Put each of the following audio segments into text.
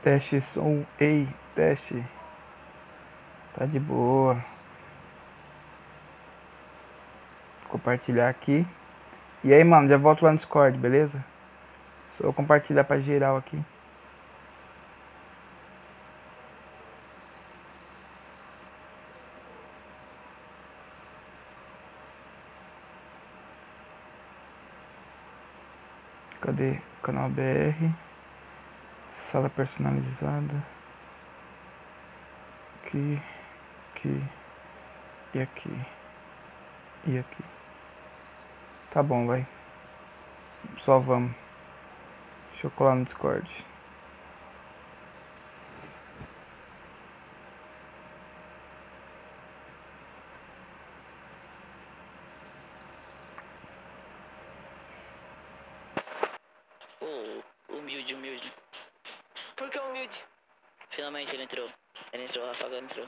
Teste som, ei, teste. Tá de boa. Vou compartilhar aqui. E aí, mano, já volto lá no Discord, beleza? Só vou compartilhar pra geral aqui. Cadê? Canal BR. Sala personalizada. Aqui. Aqui. E aqui. E aqui. Tá bom, vai. Só vamos. Deixa eu colar no Discord. Humilde. Por que humilde? Finalmente ele entrou. O Rafa entrou.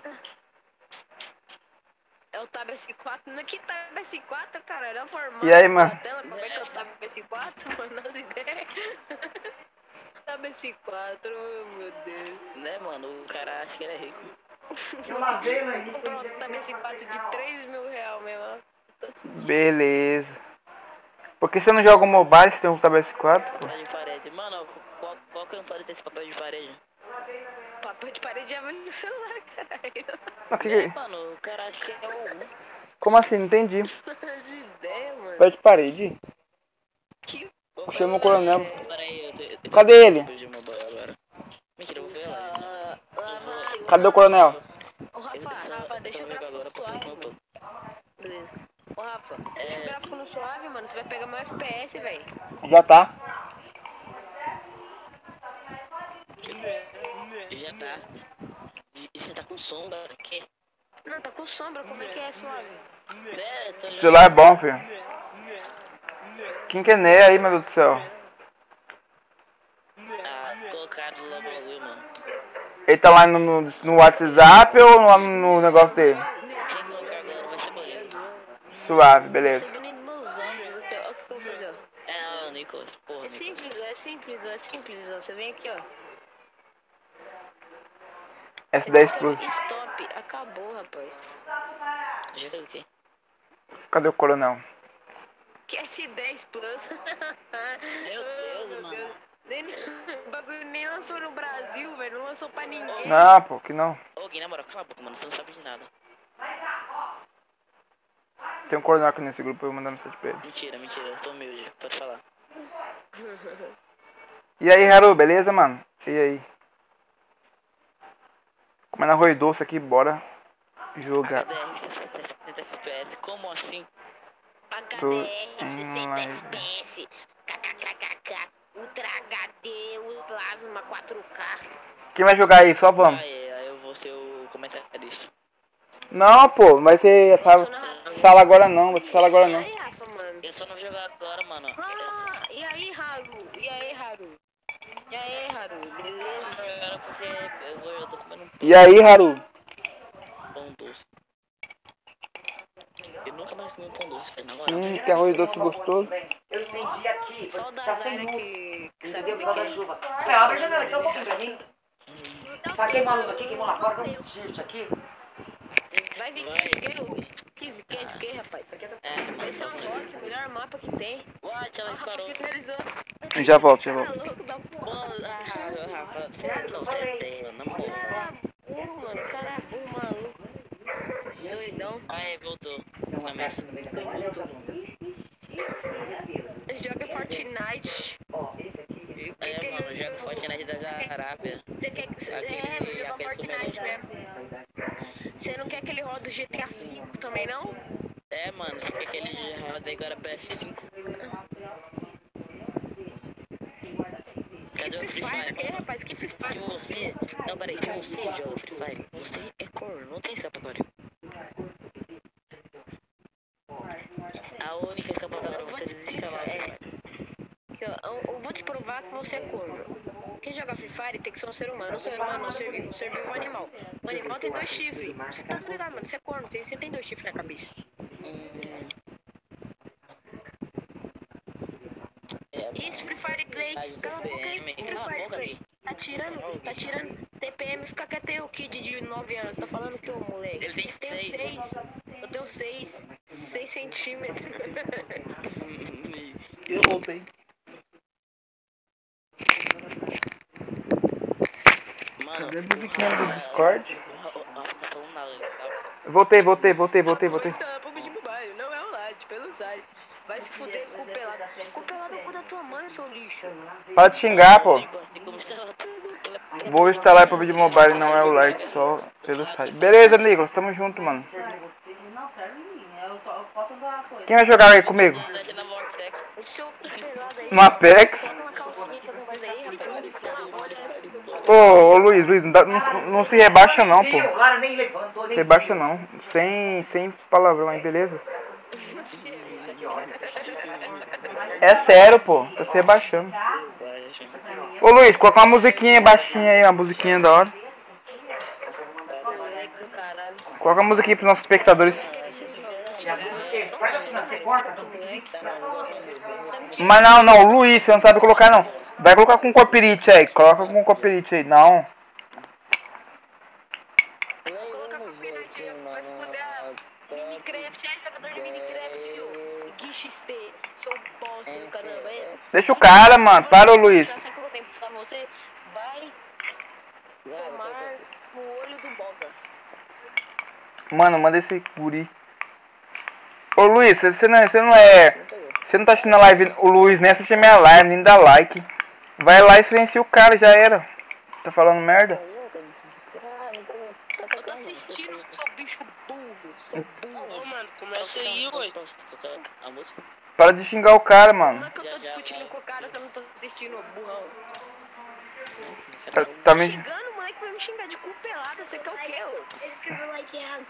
É o Tab S4. Que Tab S4, cara? Era formato E aí, mano? na tela. Como é que é o Tab S4? Mano, as ideias. Tab S4, meu Deus. Né, mano? O cara acha que ele é rico. Eu lavei, mano. Vou comprar um Tab S4 de R$3.000 mesmo. Beleza. Por que você não joga o mobile se tem um computador S4, pô? Papel de parede. Mano, qual campanha tem esse papel de parede? Papel de parede já vem no celular, caralho. Não, que... É, mano, o cara acha que é o... Como assim? Não entendi. As ideias, mano. Papel de parede? Que... Chama o coronel. Peraí, eu Cadê ele? de mobile agora. Mentira, eu vou ver lá. Cadê o coronel? Ô, Rafa, deixa o gráfico no suave, mano. Beleza. Ô, Rafa, deixa o gráfico no suave, mano. Você vai pegar meu FPS, velho. Já tá. Já tá com sombra aqui. Não, tá com sombra. Como é que é suave? O celular é bom, filho. Quem que é Né aí, meu Deus do céu? Colocaram logo, mano. Ele tá lá no WhatsApp ou lá no negócio dele? Quem colocar agora vai ser banido. Suave, beleza. Você é bonito meus olhos. Olha o que eu vou fazer, ó. Não, Nicolas, porra. É simples, ó. Você vem aqui, ó. S10 Plus. Stop. Acabou, rapaz. Já que o quê? Cadê o coronel? Que S10 Plus. Meu Deus, mano. O bagulho nem lançou no Brasil, velho. Não lançou pra ninguém. Não, pô, que não. Ô, Gui, na moral, cala a boca, mano. Você não sabe de nada. Tem um coronel aqui nesse grupo, eu vou mandar mensagem pra ele. Mentira, eu tô humilde. Pode falar. E aí, Haru, beleza, mano? E aí? Comendo arroz doce aqui, bora jogar. HDR 60 FPS, como assim? HDR 60 FPS. KKKKK. Ultra HD, o plasma 4K. Quem vai jogar aí? Só vamos. Aí eu vou ser o comentarista. Não, pô, não vai ser essa sala agora não, vai ser sala agora não. Aí, Rafa, mano. Eu só não vou jogar agora, mano. E aí, Haru? Beleza? Agora porque eu tô comendo um E aí, Haru? pão doce. Eu nunca mais comi um pão doce, velho, na moral. Que arroz doce gostoso. Eu estendi aqui. Só o da Zaira que sabe o Por causa da que é. chuva. Abre a janela, só um pouquinho pra mim. Tá queimando a luz aqui, queimou lá fora. Vamos tirar isso aqui. Vai vir que o que, rapaz? Esse é um rock, o melhor mapa que tem. What? Ela parou. Finalizou. Já volto, já Cara volto. louco da porra. Rafa, você é teio, na moral. Cara burro, maluco. Doidão. Aí, voltou. Joga Fortnite. Mano, joga Fortnite da Arábia. Você quer que... joga Fortnite mesmo. Você não quer que ele roda o GTA V também, não? Mano, você quer que ele roda agora pra F5? Cadê o Free Fire? Que rapaz, que Free Fire? Você... Não, peraí, você joga Free Fire. Você é corno, não tem escapatória. A única escapatória é você desinstalar o Free Fire. Eu vou te provar que você é corno. Quem joga Free Fire tem que ser um ser humano. Um ser humano não, ser vivo é um animal. O animal tem 2 chifres. Você tá ligado, mano? Você é corno, você tem 2 chifres na cabeça. Isso, Free Fire Play. Cala a boca aí, Free Fire Play. Tá tirando. TPM, fica quieto aí, o kid de 9 anos. Tá falando que o moleque? Ele tem 6. Eu tenho 6 centímetros. Eu voltei. Mano, Cadê a musiquinha do Discord? tá falando nada, tá? Voltei. Vou instalar PUBG Mobile, não é online, pelo site. Vai se fuder com o pelado. Com o pelado é o cu da tua mãe, seu lixo. Para de xingar, pô. Tem como instalar tudo. Vou instalar PUBG Mobile, não é o Lite, só pelo site. Beleza, Nicolas, tamo junto, mano. Não serve em mim, eu boto da coisa. Quem vai jogar aí comigo? Esse seu cu pelado aí. No Apex? Bota uma calcinha pra não mais aí, rapaz. Olha essa, seu cu. Ô Luiz, não se rebaixa não, pô. O cara nem levantou, nem Rebaixa não. Sem palavrão aí, beleza? É sério, pô. Tá se rebaixando. Ô Luiz, coloca uma musiquinha baixinha aí, uma musiquinha da hora. Moleque do caralho. Coloca a musiquinha pros nossos espectadores. Você corta? Mas não, Luiz, você não sabe colocar não. Vai colocar com copyright aí, coloca com copyright aí, não. Coloca copyright aí, vai fuder. Minecraft, jogador de Minecraft, viu? XT, seu bosta do caramba. Deixa o cara, mano, para ô Luiz. Sabe o que eu tenho pra falar você? Vai tomar no olho do boga. Mano, manda esse guri. Ô Luiz, você não é. Você não tá assistindo a live, o Luiz nem assiste a minha live, nem dá like. Vai lá e silencia o cara, já era. Tá falando merda? Eu tô assistindo, seu bicho burro. Seu burro. Ô, mano, começa aí, ué. A música? Para de xingar o cara, mano. Como é que eu tô discutindo com o cara se eu não tô assistindo, burrão? Tá me... Xingando, o moleque vai me xingar de cu pelada, você quer o quê, ô? Ele escreveu like errado.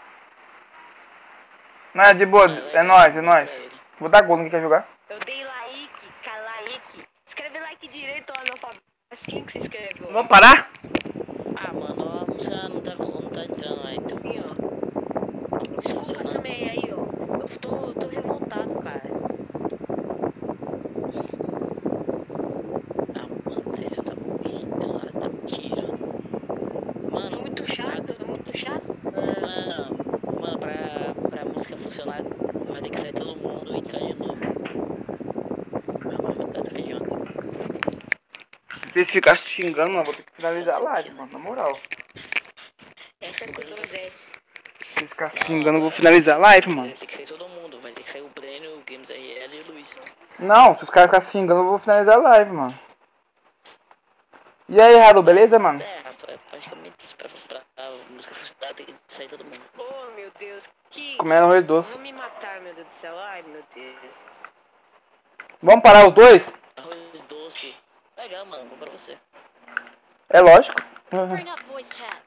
Não, é de boa, é nóis. Vou dar gol, ninguém quer jogar. Eu dei like, like. Escreve like direito, ó, analfabeto. Assim que se escreveu. Vamos parar? Ah, mano, a música não tá entrando aí. Assim, ó. Desculpa também aí, ó. Eu tô revoltado, cara. Ah, mano, esse tá muito lá, tá mentira. Mano, É muito chato. Mano, pra música funcionar, vai ter que sair todo mundo e entrar de novo. Vai ficar de ontem. Se vocês ficarem xingando, mano, vou ter que finalizar a live, mano, na moral. Essa é com 2S. Se vocês ficarem xingando, eu vou finalizar a live, mano. Vai ter que sair todo mundo, vai ter que sair o Breno, o Games RL e o Luiz. Não, se os caras ficarem xingando, eu vou finalizar a live, mano. E aí, Haru, beleza, mano? É, rapaz, praticamente isso pra a música funcionar, tem que sair todo mundo. Oh, meu Deus. Que... Comendo arroz doce. Vou me matar, meu Deus do céu. Ai, meu Deus. Vamos parar os dois? Arroz doce. Legal, mano, vou pra você. É lógico. Bring up voice chat.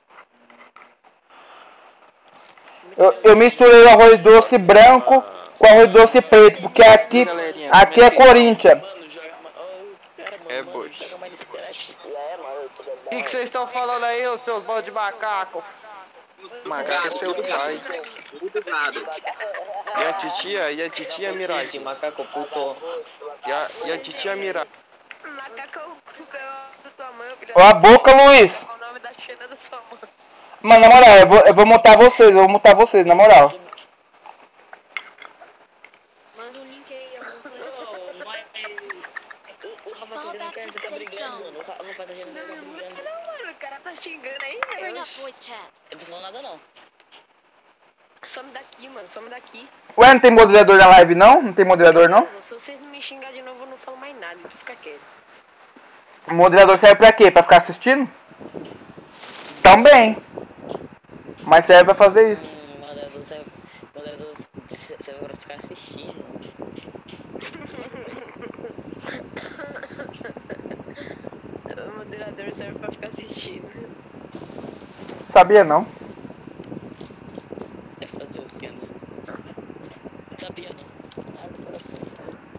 Eu misturei o arroz doce branco com arroz doce preto, porque aqui é Corinthians. Mano, joga mais. É, bot. Joga mais nesse crash. O que vocês estão falando aí, ô seus bando de macaco? Macaco é seu pai. E a titia Mirage? Macaco puto. E a titia Mirage? Macaco da tua mãe, filha. Ó a boca, Luiz. Qual o nome da Xena da sua mãe? Mano, na moral, eu vou mutar vocês, na moral. Manda um link aí, O Rafa tá querendo que fica brigando, mano. O Rafa tá querendo que fica brigando. Não, mano, o cara tá xingando aí, Bring velho. up voice chat. Eu não tô falando nada, não. Some daqui, mano, some daqui. Ué, não tem moderador na live, não? Não tem moderador, não? Se vocês não me xingar de novo, eu não falo mais nada, então fica quieto. O moderador serve pra quê? Pra ficar assistindo? Também. Mas serve pra fazer isso. Moderador serve pra ficar assistindo. O moderador serve pra ficar assistindo. Sabia não. É fazer o que, né? Sabia não. Nada do coração.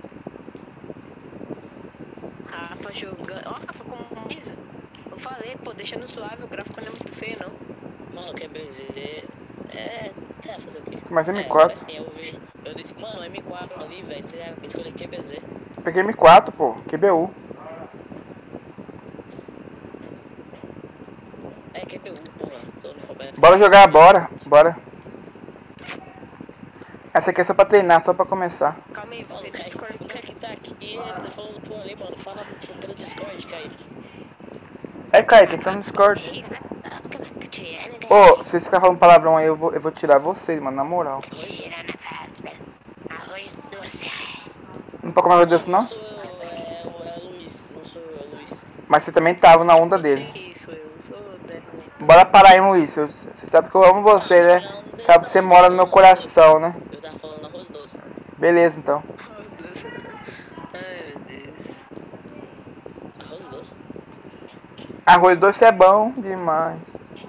Rafa jogando. Ó, Rafa, como isso? Eu falei, pô, deixa no suave, o gráfico não é muito feio, não. Mano, quer dizer. Fazer o quê? Mas é M4. Assim, eu disse, mano, M4 ali, velho. Você escolheu QBZ. Peguei M4, pô. QBU. É QPU, porra. Tô analfabeto. Bora jogar, bora. Essa aqui é só pra treinar, só pra começar. Calma aí, você tá Discord. O cara que tá aqui, ele tá falando por ali, mano. Fala pelo Discord, Kaique. É, Kaique, tá no Discord. Ô, se vocês ficarem falando palavrão aí, eu vou tirar vocês, mano, na moral. Arroz doce. Não pode comer arroz doce, não? Não sou eu, é o Luiz. Não sou eu, é o Luiz. Mas você também tava na onda dele. Isso, eu sou Débora. Bora parar aí, Luiz. Você sabe que eu amo você, né? Sabe que você mora no meu coração, né? Eu tava falando arroz doce. Beleza, então. Arroz doce. Ai, meu Deus. Arroz doce? Arroz doce é bom demais.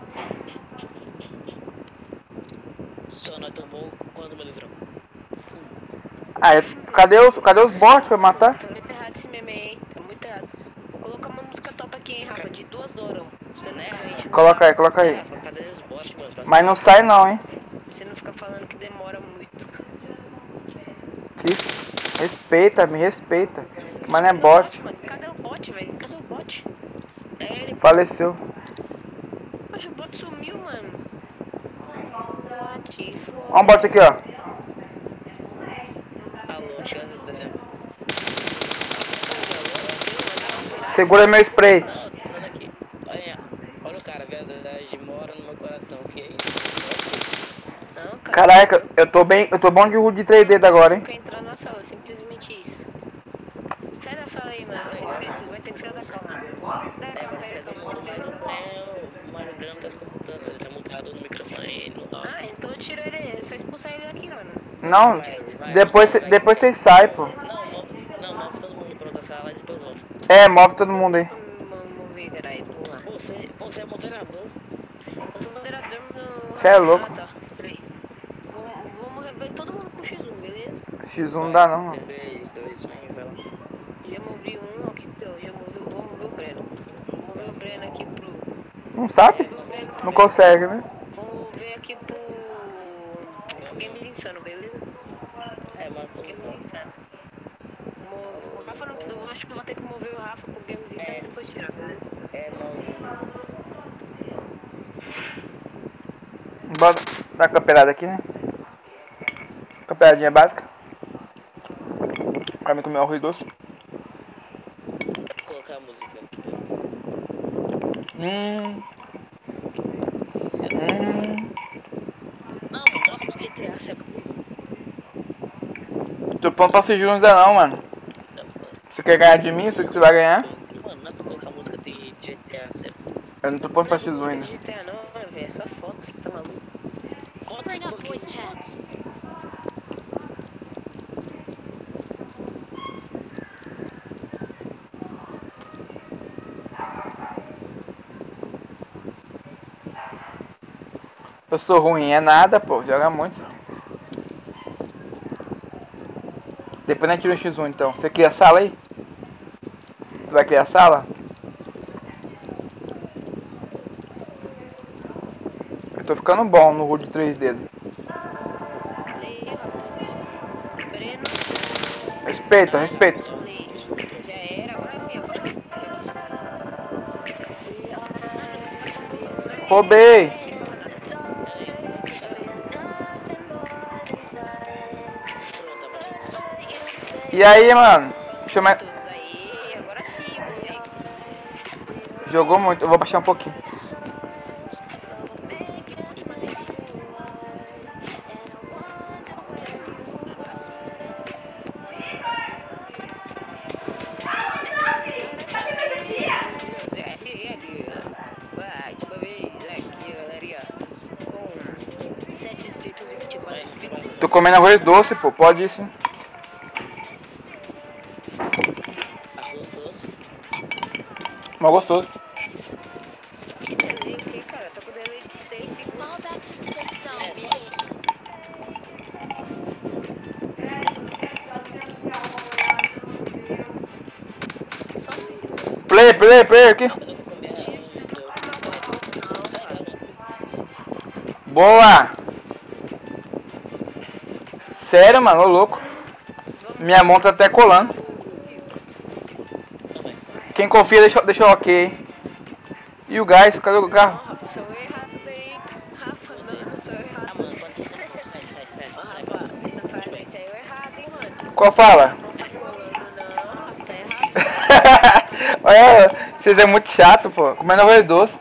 Só nós tomou quando me livrou. Ah, cadê os bots pra matar? Tá muito errado esse meme aí, hein? Tá muito errado. Vou colocar uma música top aqui, hein, Rafa, de 2 horas. Você não fica enchendo o Coloca aí, saco. coloca aí. Rafa, cadê os bots, mano? Pra Mas não sai não, hein? Você não fica falando que demora muito. Respeita, me respeita. Mas não é bot. Mano, cadê o bot, velho? Cadê o bot? É ele. Faleceu. Poxa, o bot sumiu, mano. Bot, Ó um bot aqui, ó. Alô, chegando do deserto. Segura meu spray. Não, tô falando aqui. Olha o cara, verdade, mora no meu coração. Que é isso? Não, cara. Caraca, eu tô bom de HUD de 3D agora, hein? Não quer entrar na sala, simplesmente isso. Sai da sala aí, mano. Vai ter que sair da sala, mano. É, você tá mutado, o Mario Grande tá escutando, ele tá mutado no microfone no áudio. Ah, então tira ele, é só expulsar ele daqui, mano. Não, depois vocês saem, pô. Não, move todo mundo pra outra sala e depois volta. É, move todo mundo aí. Vamos ver, caralho, vamos lá. Você é moderador. Eu sou moderador no... Cê é louco. Ah, tá, peraí. Vamos rever todo mundo com X1, beleza? X1 não dá não, mano. 3, 2, 1, vai lá. Já movi um, aqui, já movi, vou mover o Breno. Vou mover o Breno aqui pro... Não sabe? Vou mover o Breno pro Não consegue, né? Vamos ver aqui pro Games Insano, beleza? É, mano, Games Insano. O Rafa não, eu acho que eu vou ter que mover o Rafa pro Games Insano e depois tirar, beleza? mano. Bora dar camperada aqui, né? Camperadinha básica. Pra mim comer arroz doce. Vou colocar a música aqui. Não, mano, vamos GTA, você é Tô pronto pra se juntar não, mano. Você quer ganhar de mim? Isso que você vai ganhar? Mano, não é pra colocar a música de GTA, sério. Eu não tô pronto pra X1 Não é ainda. GTA não, velho, é só foto, você tá maluco? Foto Bring up voice chat. Eu sou ruim, é nada, pô. Joga muito. Depois nós tira o X1 então. Você cria a sala aí? Tu vai criar a sala? Eu tô ficando bom no HUD 3D. Ali, ó. Breno. Respeita, respeita. Já era, agora sim, agora sim. Roubei. E aí, mano? Chama... Aí, agora sim, moleque. Jogou muito. Eu vou baixar um pouquinho. Vai, de uma vez aqui, galerinha. Com 724 inscritos. Tô comendo arroz doce, pô. Pode ir sim. arroz doce. Mas gostoso. Que delay, o que, cara? Tá com delay de 6 segundos. Fall back to 6 zone. Só 6 segundos. Play aqui. Mas eu vou comer arroz doce. Boa. Sério, mano. Ô louco. Minha mão tá até colando. Quem confia, deixa o ok. E o gás? Cadê o carro? Não, Rafa, Qual fala? Não tá colando, não. Tá errado. Olha, vocês é muito chato, pô. Comendo arroz doce.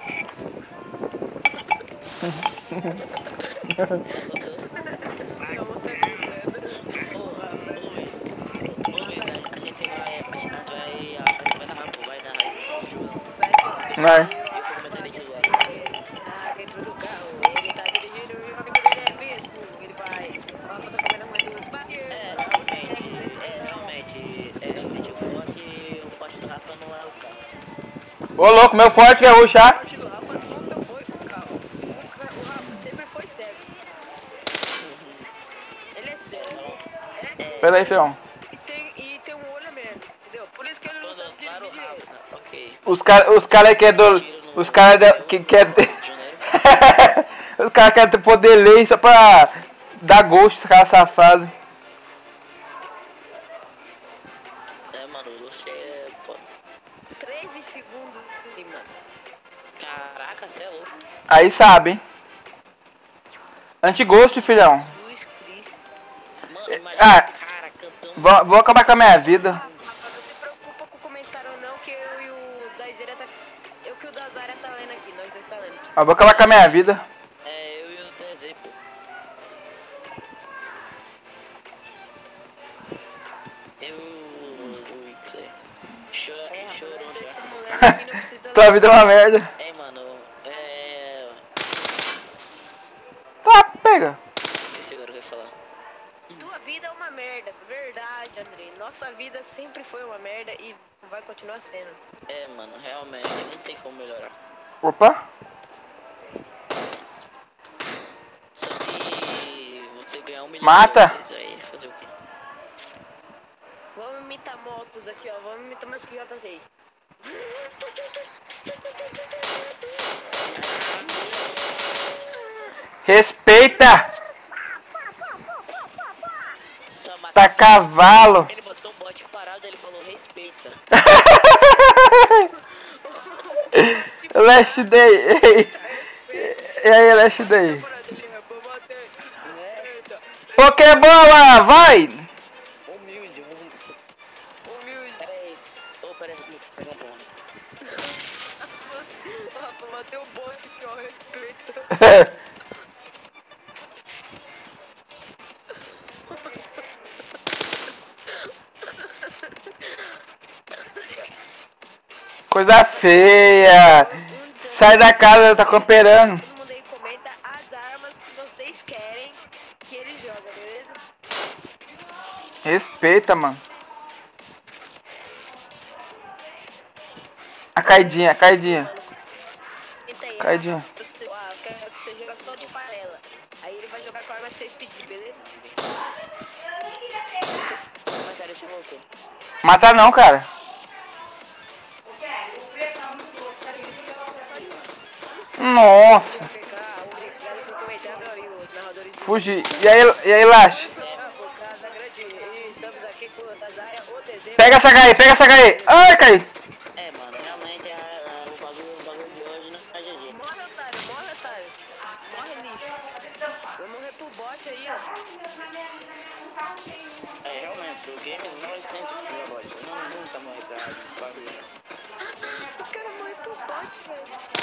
Vai. Dentro do carro, ele tá dirigindo e o amigo dele é mesmo. Ele vai. Ó, tá comendo arroz doce. Ô louco, meu forte quer ruxar. O Rafa nunca foi com carro. O Rafa sempre foi cego. Ele é cego. Pera aí, feão. E tem um olho a merda, entendeu? Por isso que ele não sabe dirigir direito. Ok. Os cara que é do... Os cara que quer... Os cara querem poder ler só pra dar gosto, esse cara safado. É, mano, você é... Pô, 13 segundos, mano. caraca, você é louco. Aí sabe, hein? Antigosto, filhão. Jesus Cristo. Mano, imagina Ah, cara cantando. vou acabar com a minha vida. Rafa, não se preocupa com o comentário não, que eu e o Daizera tá... Eu que o Dazaira tá lendo aqui, nós dois tá lendo. Eu vou acabar com a minha vida. É, eu e o DZ, pô. Eu o Ixer. Chorou já. Esse moleque aqui não precisa Tua vida é uma merda. É, mano, Tá, pega. Esse agora que eu ia falar. Tua vida é uma merda, verdade, Andrei. Nossa vida sempre foi uma merda e vai continuar sendo. É, mano, realmente, não tem como melhorar. Opa. Só se você ganhar 1 milhão Mata. de dólares aí, fazer o quê? Vamos imitar motos aqui, ó. Vamos imitar mais que J6. Respeita. Só matar. Tá cavalo. Ele botou um bote parado, ele falou respeita. Last Day. Ei. E aí, Last Day? Pokébola, vai! Humilde. Peraí. Ô, peraí, pega um ponto. Rafa, bateu o bote aqui, ó. Respeito. Coisa feia. Sai da casa, tá camperando. Todo mundo aí comenta as armas que vocês querem que ele joga, beleza? Respeita, mano. A caidinha. Tenta aí, Caidinha. Rafa. Eu quero que você joga só de panela. Aí ele vai jogar com a arma que vocês pedirem, beleza? Mas sério, você voltou. Matar não, cara. Nossa. Obrigado por comentar, meu amigo, os narradores de... Fugi. E aí, Lash? Por Casa Grande, e estamos aqui com o Dazaria, o DZ. Pega essa HE. Ai, cai. É, mano, realmente o bagulho de hoje não é GG. Morre, otário. Morre, lixo. Vai morrer pro bot aí, ó. É, realmente, o game não é sempre assim, agora. Não nunca morre pra bagulho. O cara morre pro bot, velho.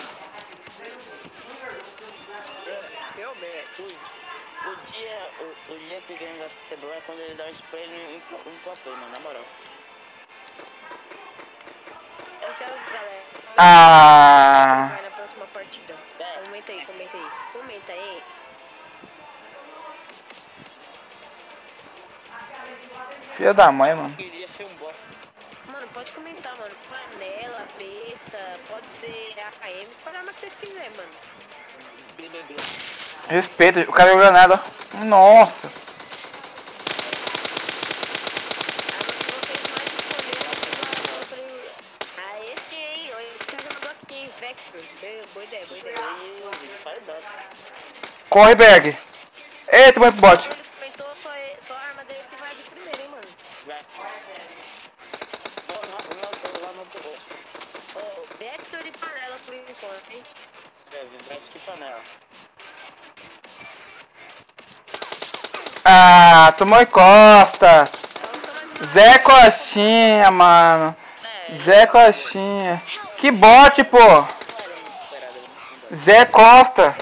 Realmente. O dia que o game vai ser bom é quando ele dá um spray em copo, mano, na moral. Eu quero, galera. Ah. Vai na próxima partida. Comenta aí. Filha da mãe, mano. Queria ser um bosta. Mano, pode comentar, mano. Panela, besta, pode ser AKM, pode arma que vocês quiserem, mano. BBB. Respeita. O cara jogou nada, ó. Nossa. Esse, hein? Olha, esse cara jogou aqui, hein? Vector. Boa ideia. Faz dó. Corre, Berg. Eita, vai pro bot. Ele comentou só a arma dele que vai de primeiro, hein, mano. Vai. Lá no terror. Vector e panela por enquanto, hein? Vai que panela. Ah, tomou em costa. Zé Costinha, mano. Zé Costinha. Que bot, pô. Zé Costa.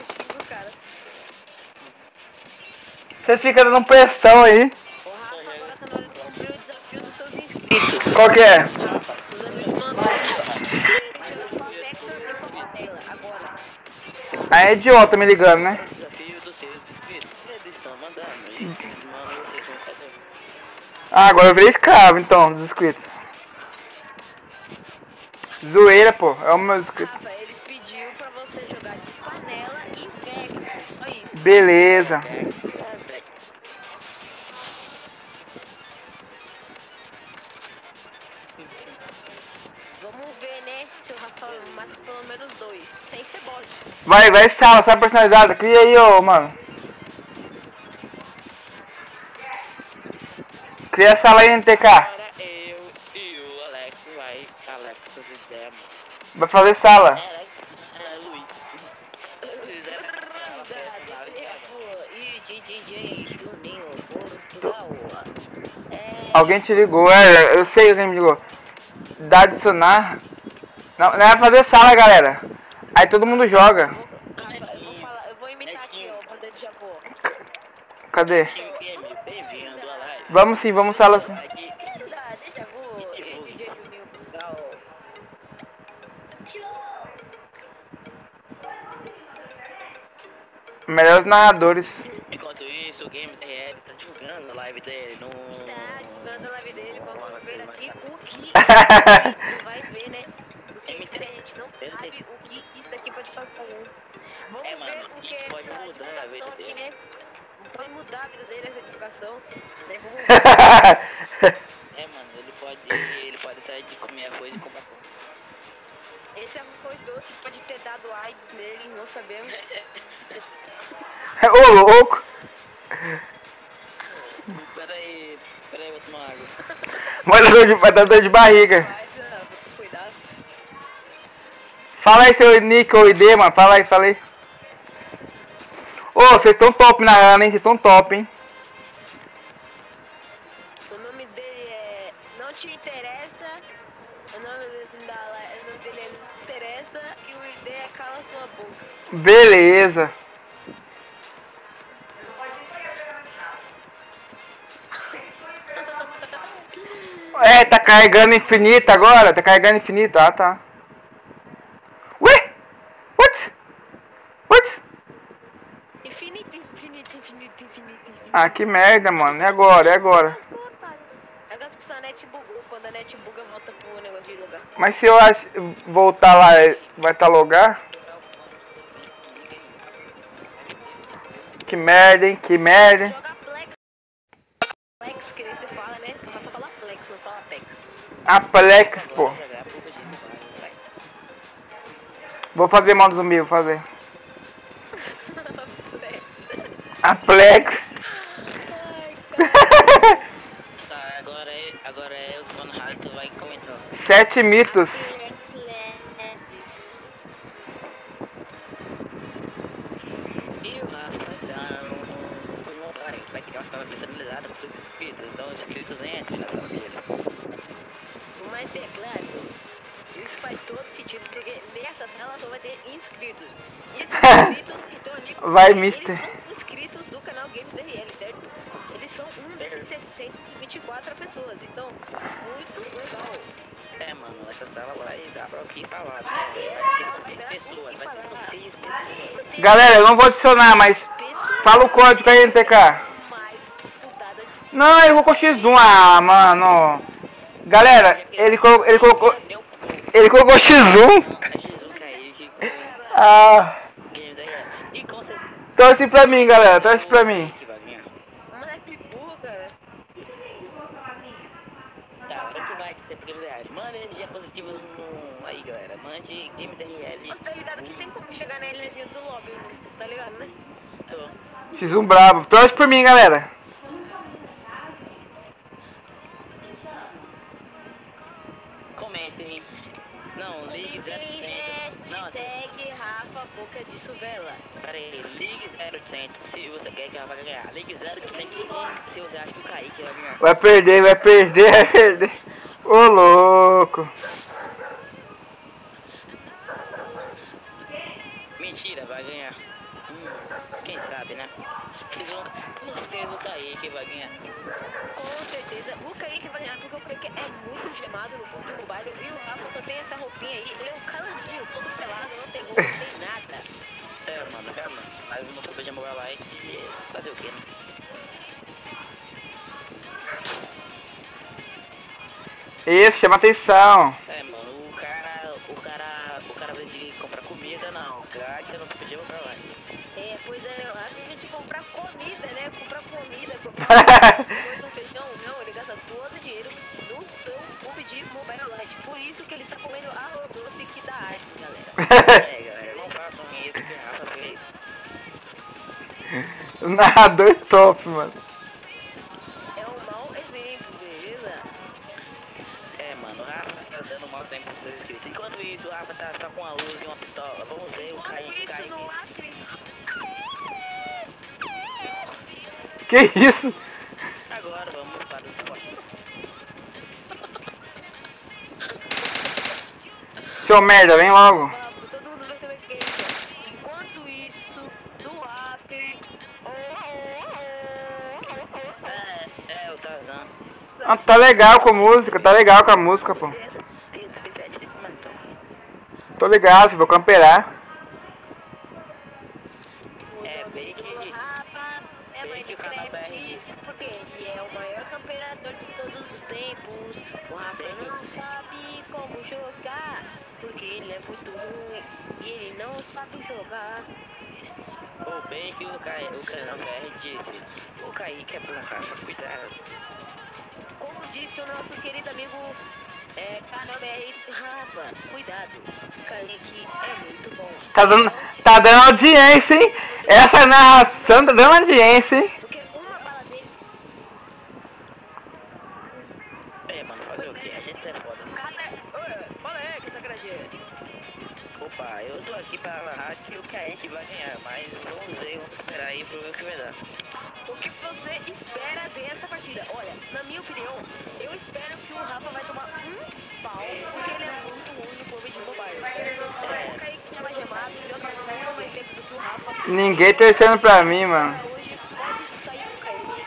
Você fica dando pressão aí. Ô Rafa, agora tá na hora de cumprir o desafio dos seus inscritos. Qual que é? Seus amigos mandaram aqui, ó. Tem que jogar com a Vector e com a Panela, agora. Aí é idiota me ligando, né? Desafio dos seus inscritos. Eles estão mandando. E, mano, vocês vão fazer. Ah, agora eu virei escravo, então, dos inscritos. Zoeira, pô. É o meu inscrito. Rafa, eles pediram pra você jogar de Panela e Vector. Só isso. Beleza. Vamos ver, né? Se o Rafa mata pelo menos 2. Sem ser bot. Vai, sala, sala personalizada. Cria aí, ô, mano. Cria a sala aí, NTK. Agora eu e o Alex Alex, essas ideias, mano. Vai fazer sala. Alex, Luiz. Luiz E DJ Juninho Portugal. Alguém te ligou, eu sei que alguém me ligou. Dá adicionar. Não é fazer sala, galera. Aí todo mundo joga. Eu vou imitar aqui, ó, quando ele já vou. Cadê? Bem-vindo à live. Vamos sim, vamos sala sim. Deixa vu e DJ Juninho Portugal. Melhores narradores. Enquanto isso, o Games RL tá divulgando a live dele no... Está divulgando a live dele, vamos ver aqui o que vai ver, né? Porque a gente não sabe o que isso daqui pode fazer. Vamos ver porque essa divulgação aqui, né? Pode mudar a vida dele, essa divulgação. Né? Vamos ver. Ele pode sair de comer a coisa e comprar pão. Esse arroz doce pode ter dado AIDS nele, não sabemos. Ô, louco. Peraí, vou tomar água. Vai dar dor de barriga. Cuidado. Fala aí seu nick ou ID, mano. Fala aí. Ô, vocês estão top na rana, hein? Vocês estão top, hein? O nome dele é Não Te Interessa. O nome dele é Não Interessa. E o ID é Cala Sua Boca. Beleza. É, tá carregando infinito agora? Tá carregando infinito? Ah, tá. Ué? What? Infinito. Ah, que merda, mano. E agora? Eu gosto que sua net bugou. Quando a net buga, volta pro negócio de lugar. Mas se eu voltar lá, vai tá logar? Que merda, hein? Joga Plex. Plex, que nem você fala, né? Não vai falar Plex, não fala Pex. A Plex, pô. Vou fazer mal do zumbi, vou fazer. A Plex. Tá, agora eu que vou no rádio, tu vai comentar. 7 mitos. E o Rafa vai criar uma sala personalizada para os inscritos. Então os inscritos entrem na sala dele. Mas é claro, isso faz todo sentido, porque nessa sala só vai ter inscritos. E esses inscritos estão ali porque Vai, eles mister. são inscritos do canal Games RL, certo? Eles são um desses 724 pessoas, então, muito legal. É, mano, essa sala vai dar pra o que falar, né? Vai ter pessoas, vai ter vocês, pessoas. Galera, eu não vou adicionar, mas fala o código aí, NTK. Mais disputada de Não, eu vou com X1. Ah, mano. Galera, ele colocou X1. Jesus caiu, que Ah, Games aí. E com certeza torce pra mim, galera. Torce pra mim. que vai ganhar. moleque burro, cara. Tá, pra que vai ser prioridade? Manda energia positiva no... Aí, galera. Mande Games RL. Você tá ligado que tem como chegar na ilhazinha do lobby, tá ligado, né? Tô. X1 brabo. Torce pra mim, galera. Comentem. Não, ligue 0800. Não, Hashtag Rafa Boca de Suvela. Pera aí, ligue 0800 se você quer que a Rafa vai ganhar. Ligue 0800 se você acha que o Kaique vai ganhar. Vai perder, vai perder, vai perder. Ô louco. Mentira, vai ganhar. Quem sabe, né? Com certeza o Kaique vai ganhar. Com certeza, o Kaique vai ganhar porque o Kaique é muito gemado no ponto do baile. E o Rafa só tem essa roupinha aí, ele é um calanguinho, todo pelado, não tem roupa, não tem nada. Mano. Mas eu não tô beijando o like e fazer o quê, né? Isso, chama atenção. Mano, o cara vai de comprar comida, não. Grátis, eu não tô pedindo pra lá. Pois é, a gente comprar comida, né? Comprar arroz no feijão, não, ele gasta todo o dinheiro no seu pub de Mobile Light. Por isso que ele está comendo arroz doce que dá AIDS, galera. Galera, não façam isso que a Rafa fez. Narrador top, mano. É um mau exemplo, beleza? Mano, o Rafa tá dando mau tempo pros seus inscritos. Enquanto isso, o Rafa tá só com uma luz e uma pistola. Vamos ver o Kaique. No Acre. Que isso? Agora vamos para o esporte. Seu merda, vem logo. Todo mundo vai saber o que é isso. Enquanto isso, no Acre. O Tarzan. Ah, tá legal com a música, pô. Tô ligado, vou camperar. Bem que É Minecraft, porque ele é o maior camperador de todos os tempos. O Rafa não sabe como jogar, porque ele é muito ruim e ele não sabe jogar. bem que o canal BR disse, o Kaique é bom, Rafa, cuidado. Como disse o nosso querido amigo canal BR, Rafa, cuidado, Kaique é muito bom. Tá dando audiência, hein? Essa narração tá dando audiência, hein? Porque uma bala dele. Mano, fazer o quê? A gente é foda. Olha aí que tá gradiente. Opa, eu tô aqui pra narrar que o Kaique vai ganhar, mas vamos esperar aí pra ver o que vai dar. O que você espera dessa partida? Olha, na minha opinião, eu espero que o Rafa vai tomar um pau, porque ele é muito ruim no clube de mobile. O Kaique é mais gemado, joga muito mais tempo do que o Rafa. Ninguém torcendo pra mim, mano. Hoje pode sair com o Kaique.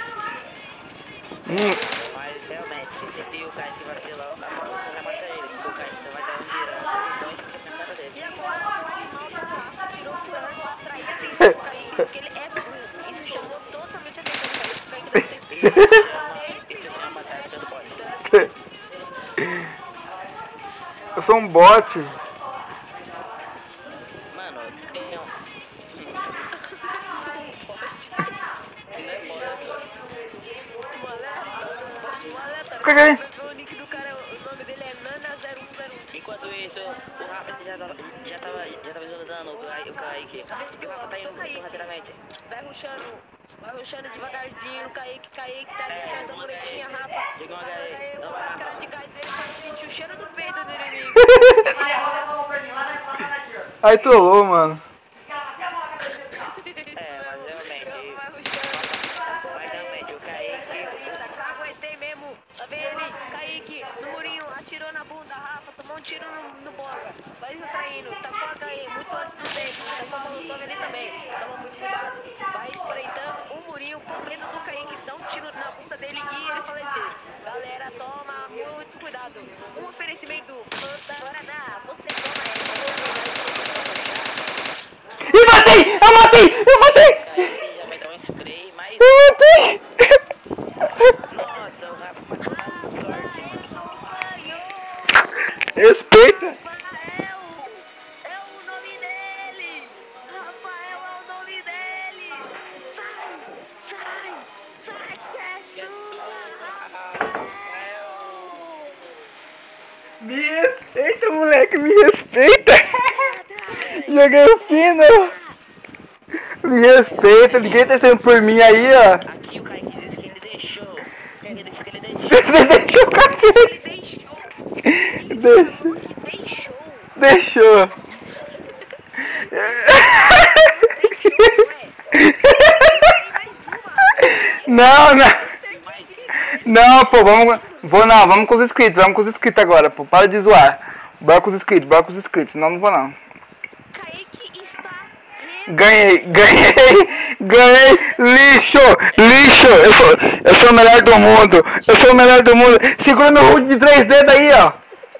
Mas realmente, se o Kaique vacilar, o Rafa vai matar ele, porque o Kaique vai dar um girando na cara dele. E agora o animal da Rafa tirou o furor pra atrair a atenção do Kaique, porque ele é burro. Isso chamou totalmente a atenção do Kaique. O Kaique deve ter escutado. Isso chama tática do bote. Eu sou um bot. Mano, tem um... Caguei. O nick do cara, o nome dele é Nana0101. Enquanto isso, o Rafa já tava visualizando o Kaique. O Rafa tá indo rapidamente. Vai rushando devagarzinho, Kaique tá ali atrás da muretinha, Rafa. Chegou uma Agora galera. aí com a máscara de gás dele pra sentir o cheiro do peito do inimigo. Aí trollou, mano. Mas realmente... Vai rushando. Mas realmente, o Kaique... Aguentei mesmo, tá vendo ele? Kaique, no murinho, atirou na bunda, Rafa, tomou um tiro no boga. Vai retraindo, tacou a HE muito antes do tempo, tacou a molotov ali também. Toma muito cuidado, vai espreitando o murinho com medo do Kaique dar um tiro na bunda dele e ele falecer. Galera, toma muito cuidado. Um oferecimento da Guaraná, você toma essa. E matei! Eu matei! Kaique já vai dar um spray, mas... Eu matei! Nossa, o Rafa vai tomar com sorte. Respeita! Rafael é o nome dele! Rafael é o nome dele! Sai, que é sua, Rafael! Me respeita, moleque, me respeita! Joguei o fino! Me respeita, ninguém tá sendo por mim aí, ó! Aqui o Kaique disse que ele deixou. Ele disse que ele deixou. Deixou o cacete! Ele deixou! Deixou! Não, não. Não, pô, vamos com os inscritos agora, pô. Para de zoar. Bora com os inscritos, senão não vou não. Kaique está Ganhei, lixo, eu sou o melhor do mundo, segura meu root de 3 dedos aí, ó.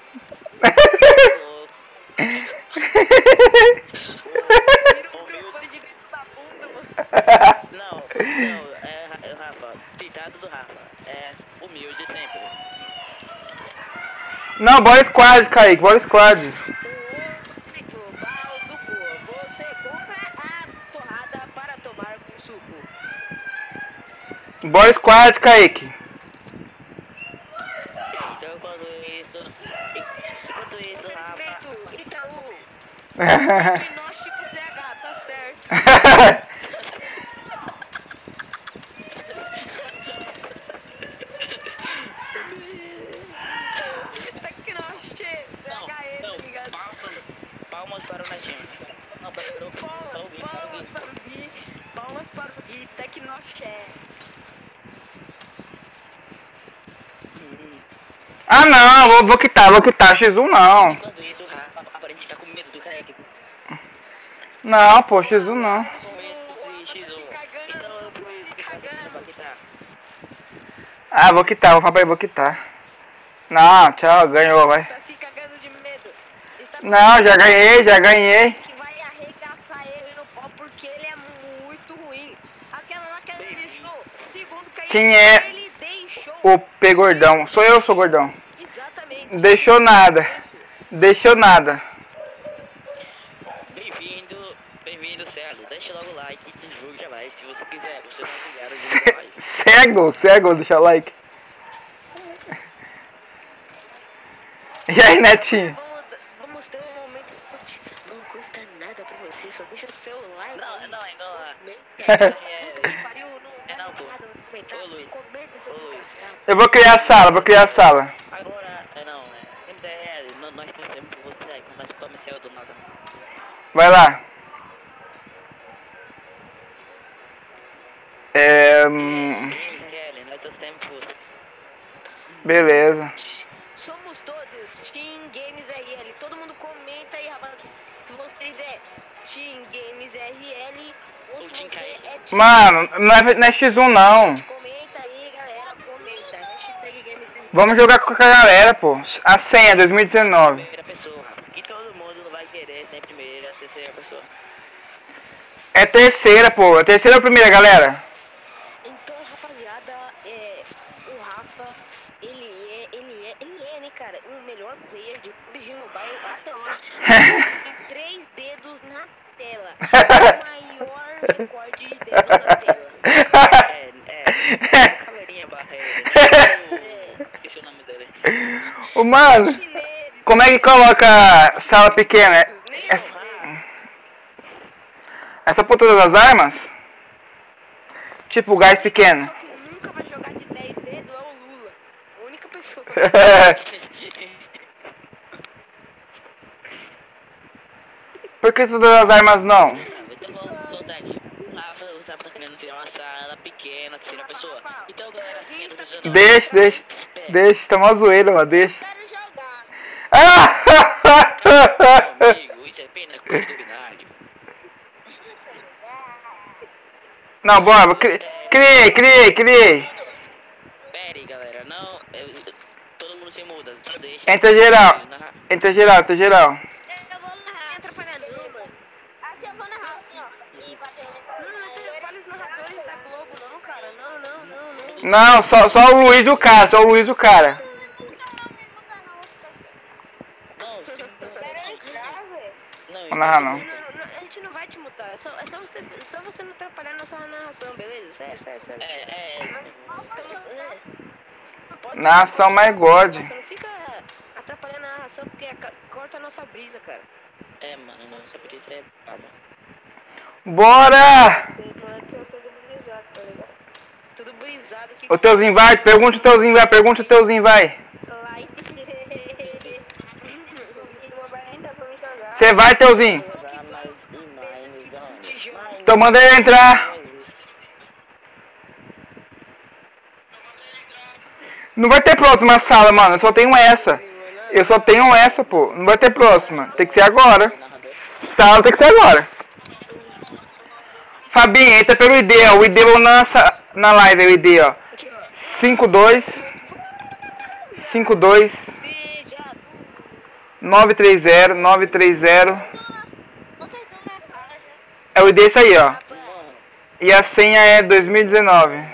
Não, Rafa, ditado do Rafa, humilde sempre. Não, bora squad, Kaique, bora squad. Você compra a torrada para tomar com suco. Bora squad, Kaique. Então enquanto isso, Rafa... Itaú, diagnóstico CH, tá certo. Palmas para o Netinho. Palmas para o Gui, Tecnoché. Ah não, vou quitar, X1 não. Enquanto isso, o Rafa aparentemente tá com medo do Kaique. Não, pô, X1 não. Com medo de X1. Então eu vou quitar. Ah, vou quitar. Não, tchau, ganhou, vai. Está se cagando de medo. Não, já ganhei. Que vai arregaçar ele no pau porque ele é muito ruim. Aquela lá que ele deixou, segundo Kaique, Quem é ele deixou. o P gordão? Sou eu, sou gordão. Exatamente. Deixou nada. Bem-vindo, Celo. Deixa logo o like e divulgue já vai. Se você quiser, você não obrigado a divulgar like. Cego, deixa o like. E aí, Netinho? Vamos ter um momento. Não custa nada pra você, só deixa seu like. Não. Não, pô. Ô, Luiz. Eu vou criar a sala. Agora, MZL, nós torcemos por você aí, quando nós começamos do nada. Vai lá. MZL, nós torcemos por você. Beleza. Somos todos Team Games RL. Todo mundo comenta aí, rapaz. Se vocês é Team Games RL ou se você é Team. Mano, não é X1 não. Comenta aí, galera. Comenta. Hashtag Games RL. Vamos jogar com a galera, pô. A senha 2019. Primeira pessoa, e todo mundo vai querer ser primeira, terceira pessoa. É terceira, pô. É terceira ou primeira, galera? Então, rapaziada, o Rafa, ele é, né, cara, o melhor player de PUBG Mobile até hoje. Tem 3 dedos na tela. O maior recorde de dedos na tela. Caveirinha Barreira. Esqueci o nome dele. Ô, mano, Chineses, como é que coloca sala pequena? Essa por todas as armas? Tipo gás pequeno. só que nunca vai jogar de 10 dedos é o Lula. A única pessoa. Por que todas as armas não? Então vamos voltar aqui. Rafa, o Rafa tá querendo criar uma sala pequena, terceira pessoa. Então, galera, assim, as pessoas não- Deixa, tá uma zoeira, mano, deixa. Quero jogar. Meu amigo, isso é pena coisa do binário. Não, bora, criei. Pera aí, galera, não. Todo mundo se muda, só deixa. Entra geral. Eu vou narrar. Atrapalhando, mano. Assim eu vou narrar, assim, ó. E bater Não atrapalha os narradores da Globo, não, cara. Não. Não, só o Luiz e o cara. Não, se muda. Não, Vou narrar não. Não, a gente não vai te mutar. É só você não atrapalhar nossa narração, beleza? Sério. isso mesmo. Pode Narração mais God. Você não fica atrapalhando a narração porque corta a nossa brisa, cara. Mano, não, só porque isso é brabo. Bora! Tudo brisado aqui. O teuzinho vai, pergunta o teuzinho vai. Like. Você vai, teuzinho? Mas Então manda ele entrar. Não vai ter próxima sala, mano. Eu só tenho essa. Eu só tenho essa, pô. Não vai ter próxima. Tem que ser agora. Sala tem que ser agora. Fabinho, entra pelo ID, ó. O ID eu lança na live, o ID, ó. 52 52 930 930. É o ID isso aí, ó. E a senha é 2019.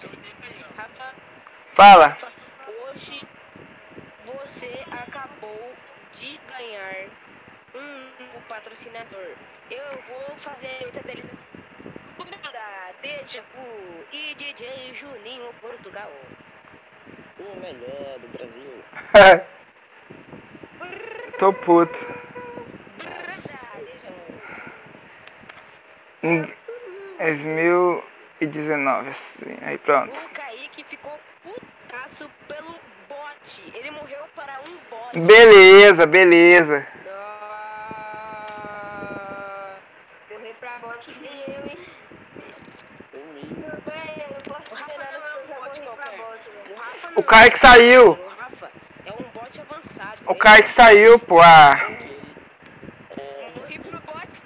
Fala. Hoje você acabou de ganhar um patrocinador. Eu vou fazer a letra deles aqui. Deja Vu e DJ Juninho Portugal. O melhor do Brasil. Tô puto. Em 2019, assim. Aí pronto. O Kaique ficou putaço pelo bot. Ele morreu para um bot. Beleza, beleza. Morrer pra bot nem eu, hein? O Kaique saiu. O Rafa é um bot avançado. O Kaique saiu, pô. Ah. Morri pro bot.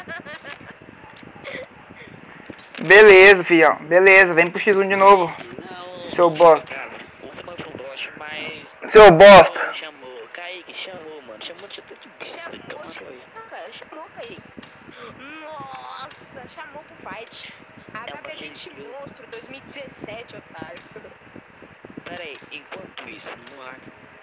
Beleza, fião. Beleza, vem pro X1 de novo. Não, Seu bosta. cara, você foi pro bosta, mas... Seu bosta. Chamou, Kaique chamou, mano. Chamou de tudo de bosta, então foi. Cara, chamou, Kaique. Nossa, chamou pro fight. HB20 Monstro 2017, otário. Pera aí, enquanto isso, no ar...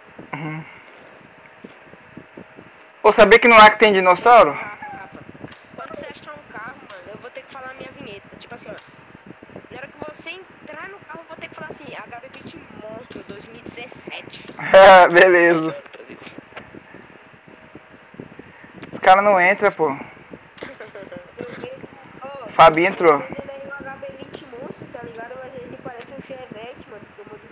Ô, sabia que no Acre tem dinossauro? Rafa, quando você achar um carro, mano, eu vou ter que falar a minha vinheta. Tipo assim, ó. Na hora que você entrar no carro, eu vou ter que falar assim, HB20 Monstro 2017. Beleza. Os caras não entram, pô. Fabinho entrou. Ele aí no HB20 Monstro, tá ligado? Mas ele parece um Chevette, mano.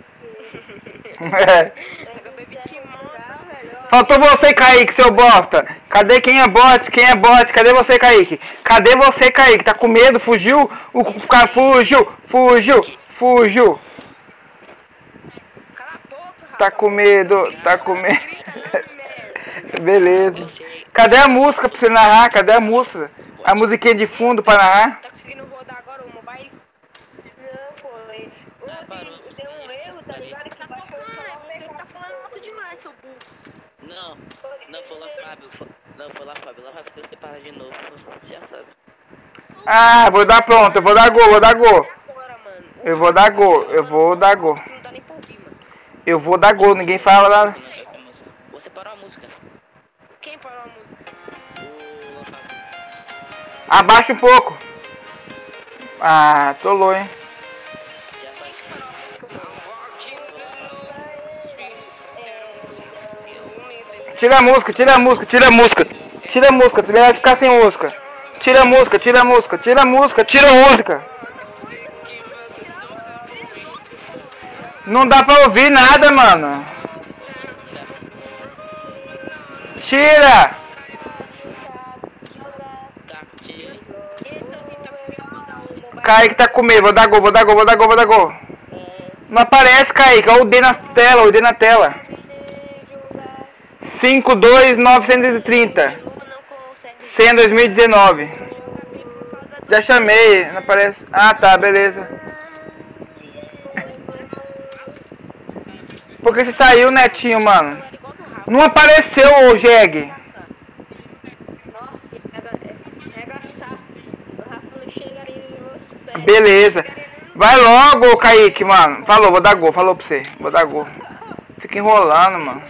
HB20 Monstro, velho. Faltou você, Kaique, seu bosta. Cadê quem é bot? Quem é bot? Cadê você, Kaique? Cadê você, Kaique? Tá com medo? Fugiu? O cara fugiu. Fugiu. Cala a boca, Rafa. Tá com medo. Tá com medo. Beleza. Cadê a música pra você narrar? Cadê a música? A musiquinha de fundo pra narrar? Tá conseguindo rodar agora o mobile? Não, pô, tem um erro, tá ligado? Que vai Você tá falando alto demais, seu burro. Não, foi lá, Fábio. Não, foi lá, Fábio. Lá vai você separar de novo. Você já sabe. Ah, vou dar pronto. Eu vou dar gol. Agora, mano. Eu vou dar gol. Não dá nem pra ouvir, mano. Eu vou dar gol. Ninguém fala nada. Você parou a música. Quem parou a música? O Fábio. Abaixa um pouco. Ah, tolou, hein? Já faz. Tira a música. Você vai ficar sem música. Tira a música. Não dá pra ouvir nada, mano. Tira. Kaique tá com medo. Vou dar gol. Não aparece, Kaique. Olha o D na tela. 52930. Senha 2019. Já chamei, não aparece. Ah, tá, beleza. Por que você saiu, Netinho, mano? Não apareceu o Jeg. Beleza. Vai logo, Kaique, mano. Falou, vou dar gol. Falou pra você. Vou dar gol. Fica enrolando, mano.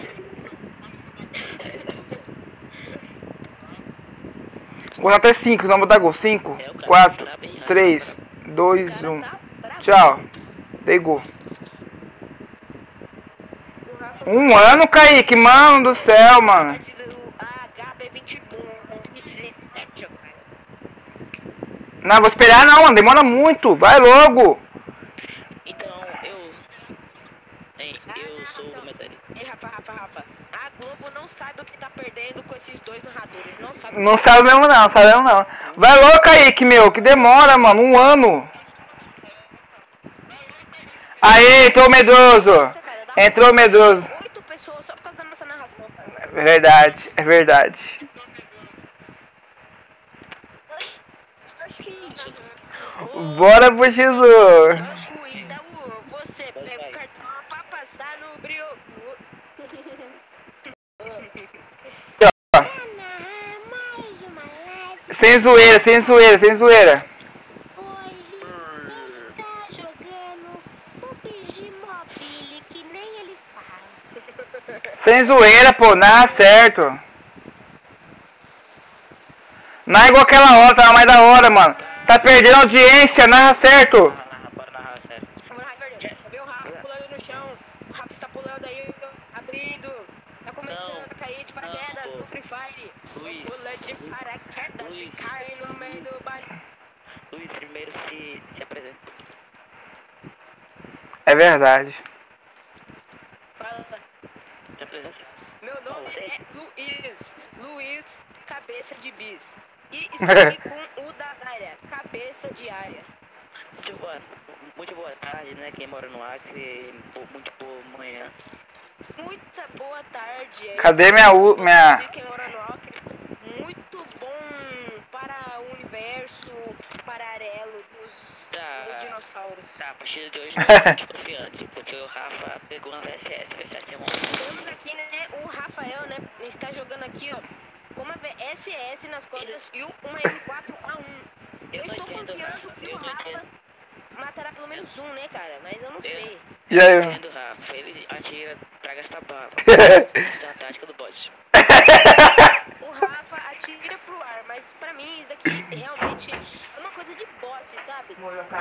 Vou até 5, não vou dar gol. 5, 4, 3, 2, 1. Tchau. Dei gol. 1 ano, Kaique, mano do céu, mano. Não, vou esperar não, mano. Demora muito. Vai logo. Então, eu sou o comentarista. Ei, Rafa. A Globo não sabe do que tá perdendo com esses dois narradores. Não sabe. Não sabe mesmo não, sabe mesmo não. Vai logo, Kaique, meu, que demora, mano, 1 ano. Aí, entrou o medroso. Entrou o medroso. 8 pessoas só por causa da nossa narração. É verdade, é verdade. Bora pro Jesus. Então você pega o cartão pra passar no brioco. Sem zoeira, sem zoeira, sem zoeira. Ele tá jogando PUBG Mobile, que nem ele fala. Sem zoeira, pô, narra certo. Narra igual aquela hora, tava mais da hora, mano. Tá perdendo audiência, narra certo. Bora narrar, sério. Vamos lá, Verdade. Vê o Rafa pulando no chão. O Rafa está pulando aí, abrindo. Tá começando a cair de paraquedas no Free Fire. Luiz. Pula de paraquedas e Luiz. cai no meio do baile. Luiz, primeiro se apresenta. É verdade. Fala. Se apresenta. Meu nome Você. é Luiz. Luiz, cabeça de bis. E estou aqui com o da área, cabeça de área. Muito boa tarde, né? Quem mora no Acre, muito boa manhã. Muita boa tarde. Cadê minha... Quem mora no Acre, muito bom para o universo paralelo dos dinossauros. Tá, a partir de hoje não é muito confiante, porque o Rafa pegou uma VSS, VSS é bom. Temos aqui, né, o Rafael, né, está jogando aqui, ó, com uma VSS nas costas e uma M4A1. Eu estou confiando que o Rafa matará pelo menos um, né, cara, mas eu não sei. E aí? Eu entendo, Rafa, ele atira pra gastar bala. Isso é a tática do bot. O Rafa atira pro ar, mas pra mim isso daqui realmente é uma coisa de bot, sabe?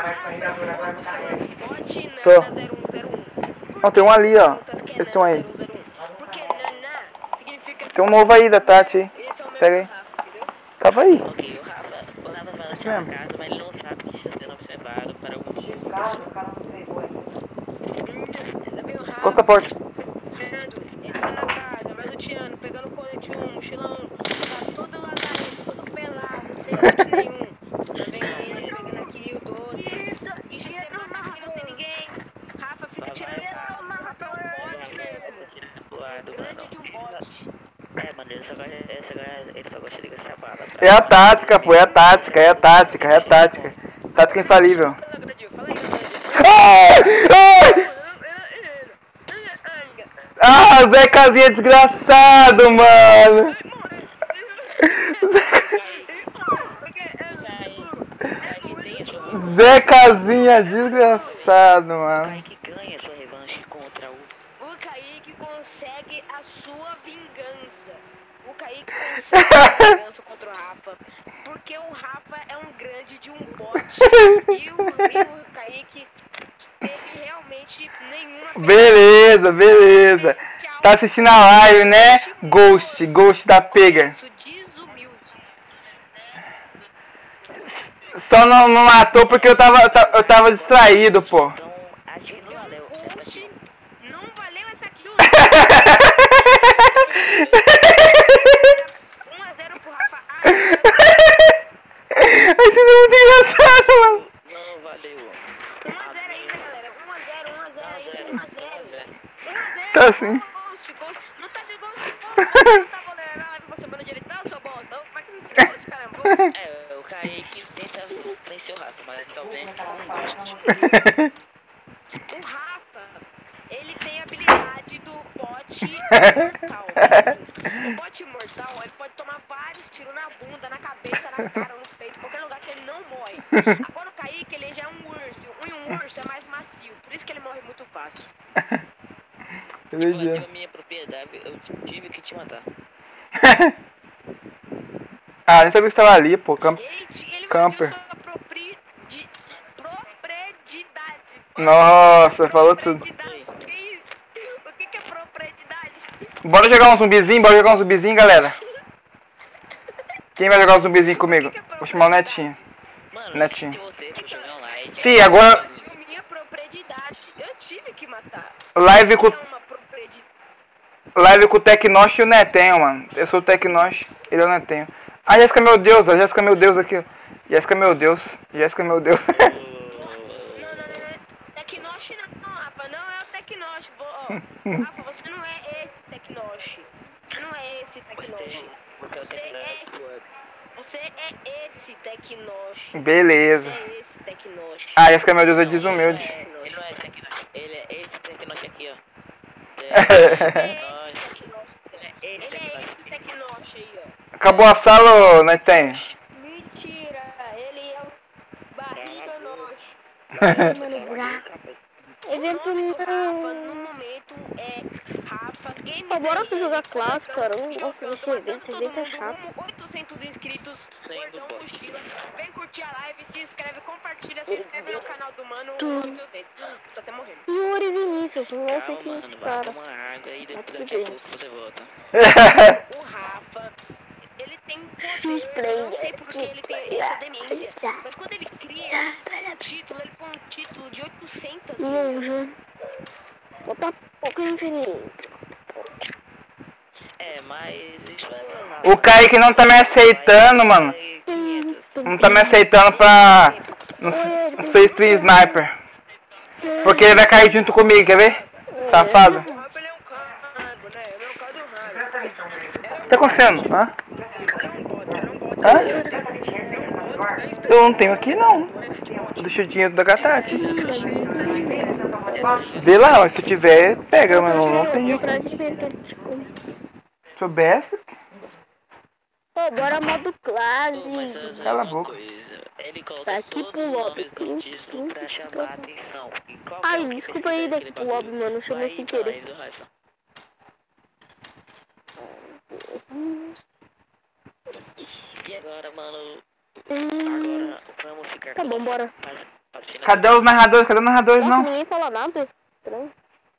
Bot Tô. Nana 0101. Ó, tem um ali, ó. Eles estão aí. Porque Nana significa que Tem um novo aí da Tati aí. esse é o meu Pega aí. Rafa, entendeu? Tava aí. Ok, o Rafa vai Isso lançar mesmo. a casa, mas ele não sabe que está sendo observado para algum motivo. O cara não pegou aí. Também o Rafa, Encosta a porta. Fernando, entrando na casa, mais luteando, pegando colete 1, mochilão, tá todo lazarento, todo pelado, sem loot nenhum. Também ele pegando aqui o 12. E sistema aqui não tem ninguém. Rafa fica tirando carro, o Rafa é um bot mesmo. Grande de um bot. É, mano, ele só gosta de gastar bala. É a tática, pô, é a tática, é a tática, é a tática. Tática infalível. Fala, Gradil, fala aí, Gradil. Ai! Ai! Ah, Zé Casinha desgraçado, mano. Zé Casinha desgraçado, mano. Kaique ganha sua revanche contra O Kaique consegue a sua vingança. O Kaique consegue a vingança contra o Rafa. Porque o Rafa é um grande de um bot. E o Kaique teve realmente nenhuma. Beleza, beleza. Tá assistindo a live, né? Ghost da pega. Isso desumilde. Só não matou porque eu tava distraído, pô. Então, acho que não valeu. Ghost não valeu essa kill. 1-0 pro Rafa. Ai, vocês são muito engraçados, mano. Não valeu. 1-0 ainda, galera. 1-0 ainda. 1-0. Tá assim. Ghost. Não tá de Ghost, não tá valendo a live pra semana de ele tá, seu bosta. Como é que não tem Ghost, caramba? É, o Kaique tenta vencer o Rafa, mas talvez com um gosto. O Rafa, ele tem a habilidade do bot mortal. Assim. O bot mortal, ele pode tomar vários tiros na bunda, na cabeça, na cara, no peito, qualquer lugar que ele não morre. Agora o Kaique, ele já é um urso, e um urso é mais macio, por isso que ele morre muito fácil. Invadiu a minha propriedade, eu tive que te matar. Ah, nem sabia que você tava ali, pô. Ele Camper. sua propriedade. Nossa, falou tudo. Que isso? O que é propriedade? Bora jogar um zumbizinho, galera. Quem vai jogar um zumbizinho comigo? Vou chamar o Netinho. Mano, Netinho. se você for jogar online... Fih, agora... Minha propriedade. Eu tive que matar. Live com... É uma propriedade. live com o Tecnosh e o Netenho, mano. Eu sou o Tecnosh, ele é o Netenho. Ah, Jéssica, meu Deus, a Jéssica, meu Deus aqui, ó. Jéssica, meu Deus. Jéssica, meu Deus. Não. Tecnosh não, Rafa. Não é o Tecnosh. Rafa, você não é esse Tecnosh. Você não é esse Tecnosh. Você é esse Tecnosh. Beleza. Você é esse Tecnosh. Ah, Jéssica, meu Deus, é desumilde. Ele não é esse Tecnosh. Ele é esse Tecnosh aqui, ó. Ele é esse Tecnosh aí, ó. Acabou a sala, ô, Netenho? Mentira, ele é o Barriga Nosh. Evento O nome do Rafa não. no momento é Rafa Games. Bora jogar clássico, cara. Eu não gosto desse evento. Todo Evento é mundo chato. rumo 800 inscritos. Sendo Gordão bot. Mochila. Vem curtir a live, se inscreve, compartilha, se inscreve no canal do Mano 800. Tô até morrendo. Yuri Vinícius, não é Calma, aqui mano, esse vai cara. tomar água e depois tudo daqui a bem. pouco você volta. O Rafa, ele tem poder. X-Play, Eu não sei porque ele tem essa demência. Mas quando ele cria um título, ele põe um título de 800 linhas. Bota pouco infinito. Mas isso é normal. O Kaique não tá me aceitando, mano. Não tá me aceitando pra não ser stream sniper. Porque ele vai cair junto comigo, quer ver? Safado. O Rafa, ele é um cargo, né? Ele é um cargo raro. O que tá acontecendo? Hã? Hã? Eu não tenho aqui, não. Deixa o dinheiro da Gatati. Vê lá, ó, se tiver, pega, mas não tem. Se soubesse. Pô, bora modo classe. Cala a boca. Ele coloca Tá aqui todos pro os lobby. nomes do título pra chamar a atenção. E qualquer Ai, um que desculpa pesquisar aí daqui aquele pro lobby, bagulho mano. Chamei vai sem pra querer. live do Rafa. E agora, mano? Agora vamos ficar Tá com bom, nossa bora. página Cadê os narradores? Cadê os narradores, Nossa, não? ninguém fala nada. Estranho.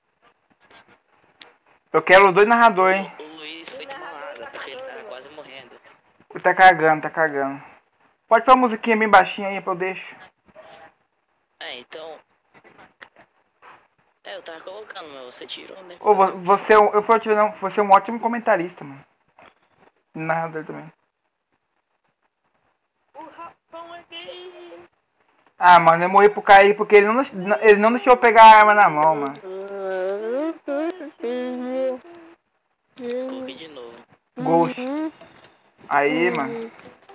Eu quero os dois narradores, hein? O Luiz foi tomar água porque ele tá quase morrendo. Ele tá cagando, tá cagando. Pode pôr uma musiquinha bem baixinha aí pra eu deixo. Então. Eu tava colocando, mas você tirou, né? Ô, você, eu vou te ver, não. Você é um ótimo comentarista, mano. Narrador também. O Rafão é gay. Ah, mano, eu morri pro Kaique porque ele não deixou eu pegar a arma na mão, mano. Coloquei de novo. Ghost. Aí, mano.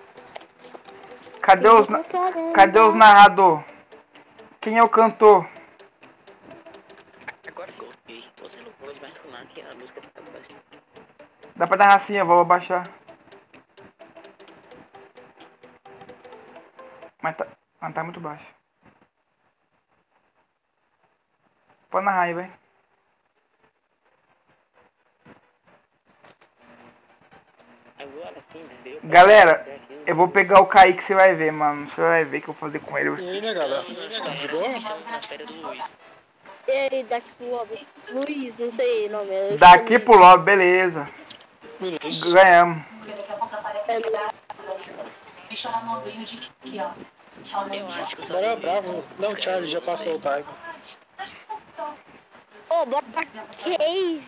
Cadê os narrador? Quem é o cantor? Agora coloquei. Você não pode mais falar que a música tá baixinha. Dá pra dar assim, eu vou abaixar. Mas tá muito baixo. Pode narrar aí, vai. Agora sim, entendeu? Galera, eu vou pegar o Kaique, você vai ver, mano. Você vai ver o que eu vou fazer com ele. E aí, né, galera? De boa? Estamos na férias do Luiz. E daqui pro lobby. Luiz, não sei o nome. eu Daqui chamo pro lobby, beleza. Beleza. Ganhamos. Eu acho que eu Bora bravo. Não, Charlie, já passou o time. Ô, bora pra cave.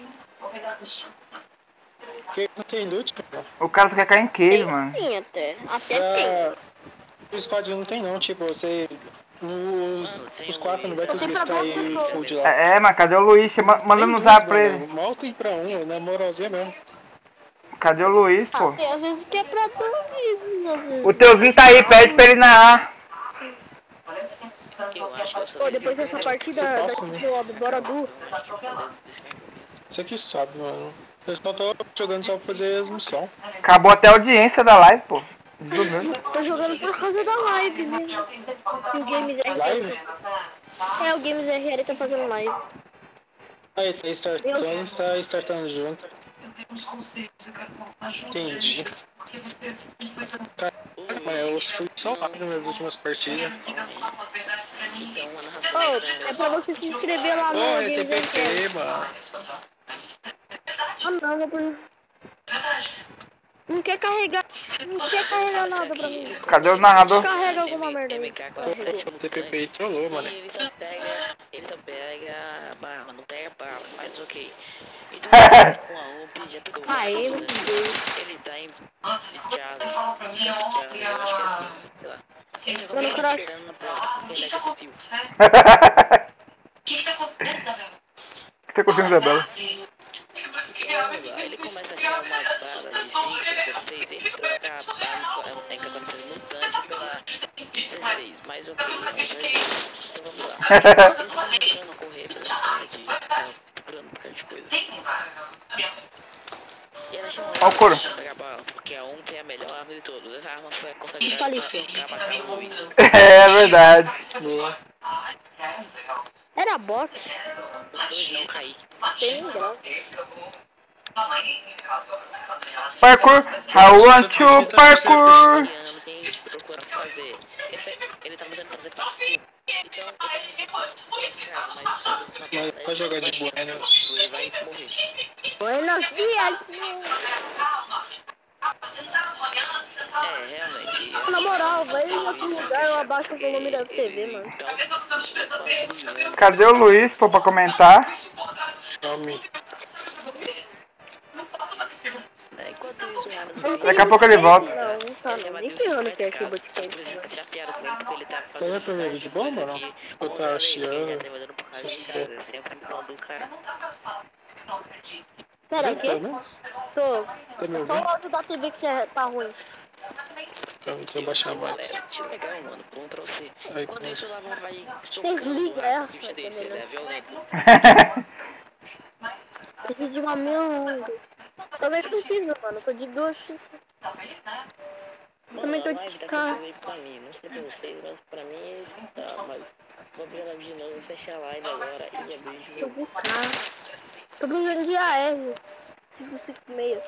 Porque não tem loot, cara. O cara só quer cair em queijo, mano. Sim, até. Até tem. O squad não tem não, tipo, você... Os quatro não vai conseguir sair full de lá. É, mas cadê o Luiz? Manda no Tem zap duas, pra ele. mano. Mal tem pra um, na moralzinha mesmo. Cadê o Luiz, pô? Tem às vezes que é pra dois, às vezes. O teuzinho tá aí, pede pra ele narrar. eu acho que eu sou Pô, depois dessa partida Você passa, daqui né? pro lobby, bora do. Você que sabe, mano. Eu só tô jogando só pra fazer as missões. Acabou até a audiência da live, pô. Desumilde. Tô jogando por causa da live, né? Que o Games RL. Live? É, o Games RL tá fazendo live. Aí, tá startando junto. Entendi. Cara, eu fui só live nas últimas partidas. Ô, é pra você se inscrever lá no Porra, é Games RL. TPP, mano. Ah, não, não por... Não quer carregar. Não quer carregar nada pra mim. Cadê o narrador? Carrega alguma merda aí. O TPP aí trollou, mano. Ele só pega barra, não pega barra, mas ok. Então com a UMP, já pegou. Ai, meu Deus. Ele tá em Nossa, só que Charlie. ele falou pra mim ontem, Eu acho que é assim, sei lá. Ele Eu não quero- cheirando na prova, porque ele é agressivo. Sério? O que tá acontecendo, Isabel? O que tá acontecendo, Isabela? Ele começa a tirar umas balas de 5, 16, ele troca a bala em que aconteceu mutante pela 16, mais ok, então vamos lá. Eles vão tentando correr pela cidade, procurando por causa de coisa. E ela chama Ó o couro. pra pegar bala, porque a UMP é a melhor arma de todas. Essa arma foi consagrada Faleceu. pra acabar com o Luiz. É verdade. Boa. Era bot. Os dois não cair. Tem nem graça. Parkour. I want to parkour. Anos sem procurar fazer. Ele tá tentando fazer parkour. Então, Mas pode jogar de Buenos. ele vai morrer. Buenos dias. Realmente. Na moral, vai em outro lugar, eu abaixo o volume da TV, mano. Cadê o Luiz, pô, pra comentar? Calme. Enquanto isso, Daqui a pouco ele volta. Não, não tá não. Nem ferrando que é que eu vou te fazer. Tá vendo de bomba ou não? Eu tava chiando. Sempre missão do cara. Pera Pelo aí, menos? tô. Tá me Só o ouvindo? áudio da TV que tá ruim. Calma, deixa eu baixar mais. Deixa eu pegar, mano, bom pra você. Aí, Quando isso lá vai Desliga ela. bicho desse, ele é violento. Preciso de uma minha. Também preciso, mano. Tô de 2x. Também tô de carro. Pra mim, não sei pra vocês, mas pra mim tá, mas vou abrir a live de novo, fechar a live agora e abrir de Tô novo. de carro. Tô brincando de AR. 556.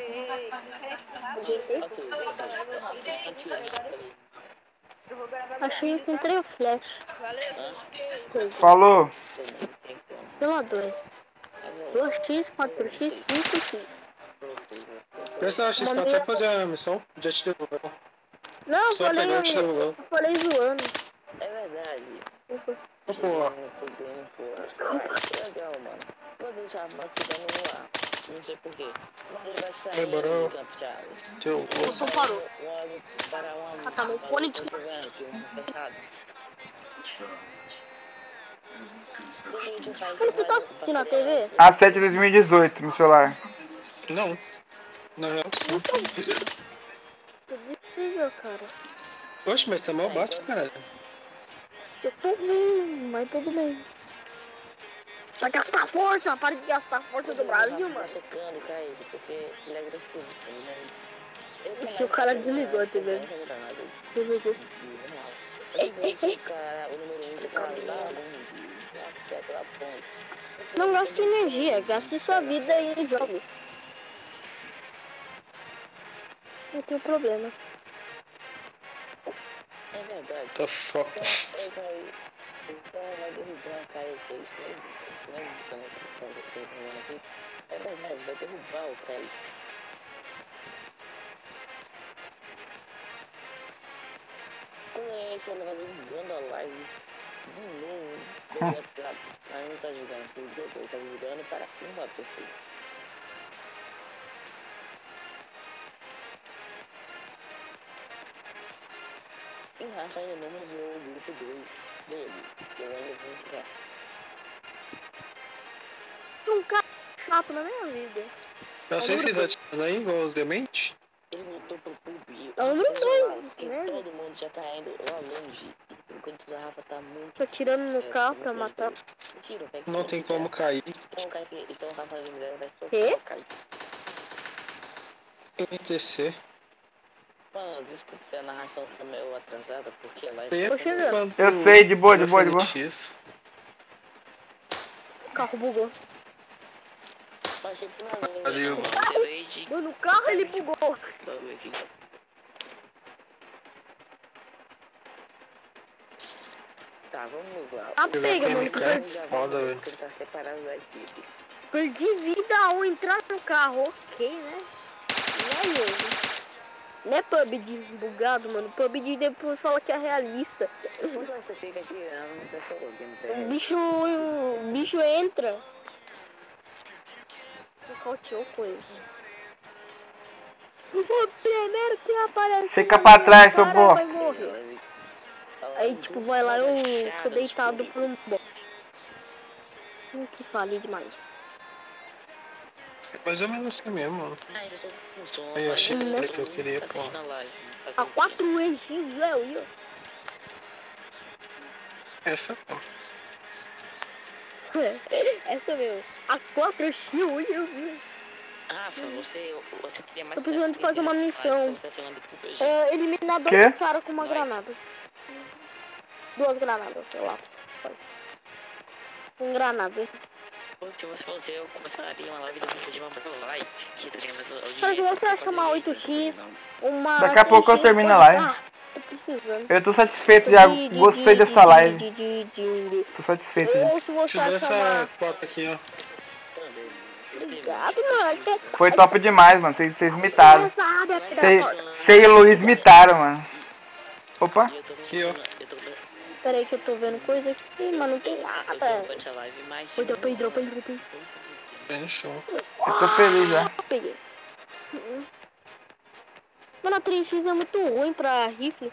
Achei e encontrei o flash. Falou. Pela 2. 2x, 4x, 5x. Pensa, X4, só fazer a missão. Já te devolveu. Não, eu Só falei, pegar e te devolveu. eu falei zoando. É verdade. Ô, pô. Legal, mano. Vou deixar a máquina no ar. Não sei porquê. Mas ele vai sair Demorou. do campo, Thiago. Teu O som parou. Para uma... Ah, tá no fone, desculpa. Quando você tá assistindo a TV? A7 2018 no celular. Não. Na real, sim. Tô difícil, cara. Oxe, mas tá mal baixo, caralho. Eu tô vendo, mas tudo bem. Vai gastar força, para de gastar força do Brasil, mano. Se o cara desligou a TV. Desligou. Não gaste energia, gaste sua vida em jogos. Não tem problema. É verdade. Tá foda. Vai derrubar a Caio 6, é verdade, vai derrubar o Caio. Quando é que ela vai derrubando a live de novo pelo WhatsApp? Mas não tá jogando por jogo, ele tá jogando para uma pessoa. E Rafa ainda não morreu o grupo 2 dele, eu ainda vou entrar. Um cara chato na minha vida. Eu sei se tá tirando aí, igual os dementes. Ele voltou pro pub. É o número 2, que né? todo mundo já tá indo lá longe. Enquanto a Rafa tá muito... Tô tirando no carro pra matar. Mentira, vai Não tem como cair. Então o Rafa vai Quê? soltar o Caio. NTC. Mano, desculpa a narração tá meio atrasada, porque a live... Tô chegando. Eu sei, de boa, de boa, de boa. FNX. O carro bugou. Achei que não, Valeu. Mano, o carro ele bugou. Tá, vamos lá. Tá pega, mano. Que É foda, velho. Ele tá separado da equipe. perdi vida ao entrar no carro. Ok, né? Não é mesmo. Não é PUBG bugado, mano. PUBG depois fala que é realista. Quando você fica tirando, você tá ouvindo, O bicho entra. faltou coisa. O primeiro que aparece. Fica pra trás, seu vai bosta. morrer. Aí, tipo, vai lá, eu sou deitado por um bote. Que falei demais. É mais ou menos assim mesmo, mano. Eu achei que eu queria, pô. A 4 vezes, eu. Essa não. Essa mesmo. A 4 eu. Rafa, você queria mais. Tô precisando fazer uma missão. Eliminar Quê? 2 caras com uma granada. 2 granadas, sei lá. Com granada. Se você eu começaria uma live do vídeo de uma like. Cara, se você achar uma 8x, uma. Daqui a pouco eu 6x, termino a pode live. dar. Tô precisando. Eu tô satisfeito já, gostei dessa live. Tô satisfeito já. Ou se você Deixa eu ver achar uma. essa foto aqui, ó. Obrigado, mano. Foi top demais, mano. Vocês imitaram. Sabe, Você e o Luiz imitaram, mano. Opa. Aqui, ó. Pera aí que eu tô vendo coisa aqui, mas não tem nada. Oi, Pedro. Bem no show. Eu tô feliz já. Peguei. Mano, a 3x é muito ruim pra rifle.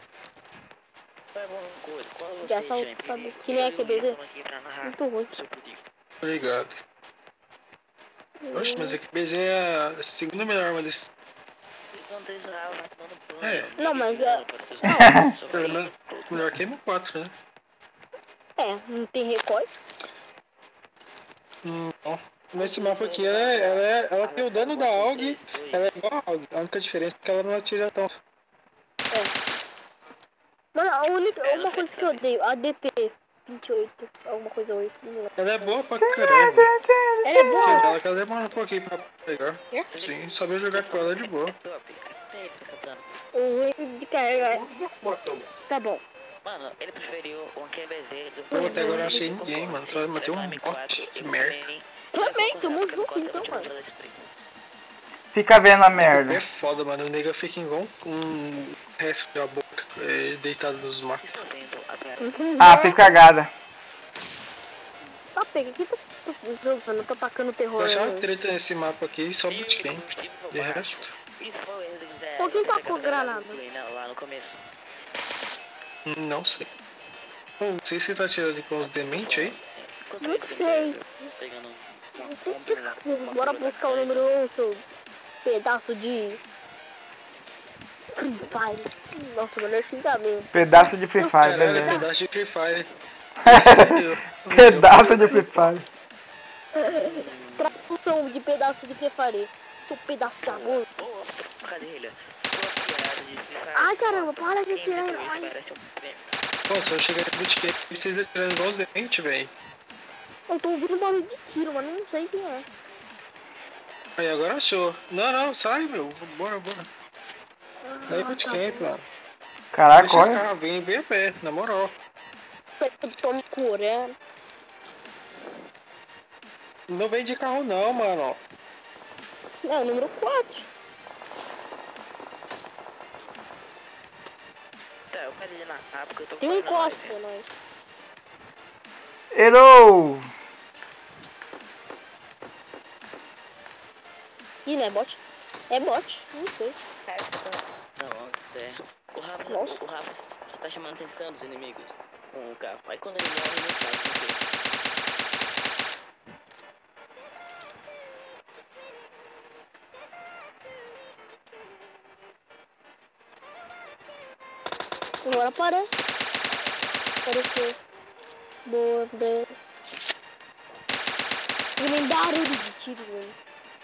Já sabe que nem é QBZ? Muito ruim. Obrigado. Oxe, mas a QBZ é a segunda melhor arma desse. É. Não, mas é. Melhor que M4, né? É, não tem recoil. Não. Nesse mapa aqui, ela tem o dano da AUG, ela é igual a AUG. A única diferença é que ela não atira tanto. Mano, uma coisa que eu odeio, a DP 28, alguma coisa 8. Ela é boa pra caramba. Ela é boa? Ela que ela demora um pouquinho pra pegar. Sim, saber jogar com ela é de boa. O ruim de carregar. Tá bom. Mano, ele preferiu um QBZ do Eu até agora não achei ninguém, mano. Só matei um bot. Que merda. Também, tamo junto então, mano. Fica vendo a É merda. foda, mano. O nega fica igual um resto da boca, deitado nos matos. Ah, fez cagada. Tá, pega aqui, tô jogando, tô atacando terror. Eu achava treta nesse mapa aqui só bootcamp. De resto. Pô, quem tacou granada? Lá no começo. Não sei. Não sei se tá tirando com os dementes aí. Não sei. Bora buscar o número 1, seu pedaço de Free Fire. Nossa, melhor xingamento. Pedaço de Free Fire, Caralho, beleza. pedaço de Free Fire. Pedaço de Free Fire. Tradução de pedaço de Free Fire. Seu pedaço de amor. Cadê ele? Ai, caramba, para de tirar em nós. Pô, se eu chegar no bootcamp, precisa tirar igual os dementes, velho. Eu tô ouvindo barulho de tiro, mas não sei quem é. Aí, agora achou. Não, sai, meu. Bora. Aí, bootcamp, mano. Caraca, Deixa esse olha. carro vir a pé, na moral. Eu tô me curando. Não vem de carro não, mano. Não, número 4. Tá, eu quero ir na rapa porque eu tô Tem um encosto, nós. Errou! Ih, não é bot? É bot, não sei. Não, é. Nossa. O Rafa só tá chamando a atenção dos inimigos com o carro. Aí quando ele morre, ele não sabe por quê. Agora aparece. Apareceu. Boa, boa. E nem barulho de tiro, velho.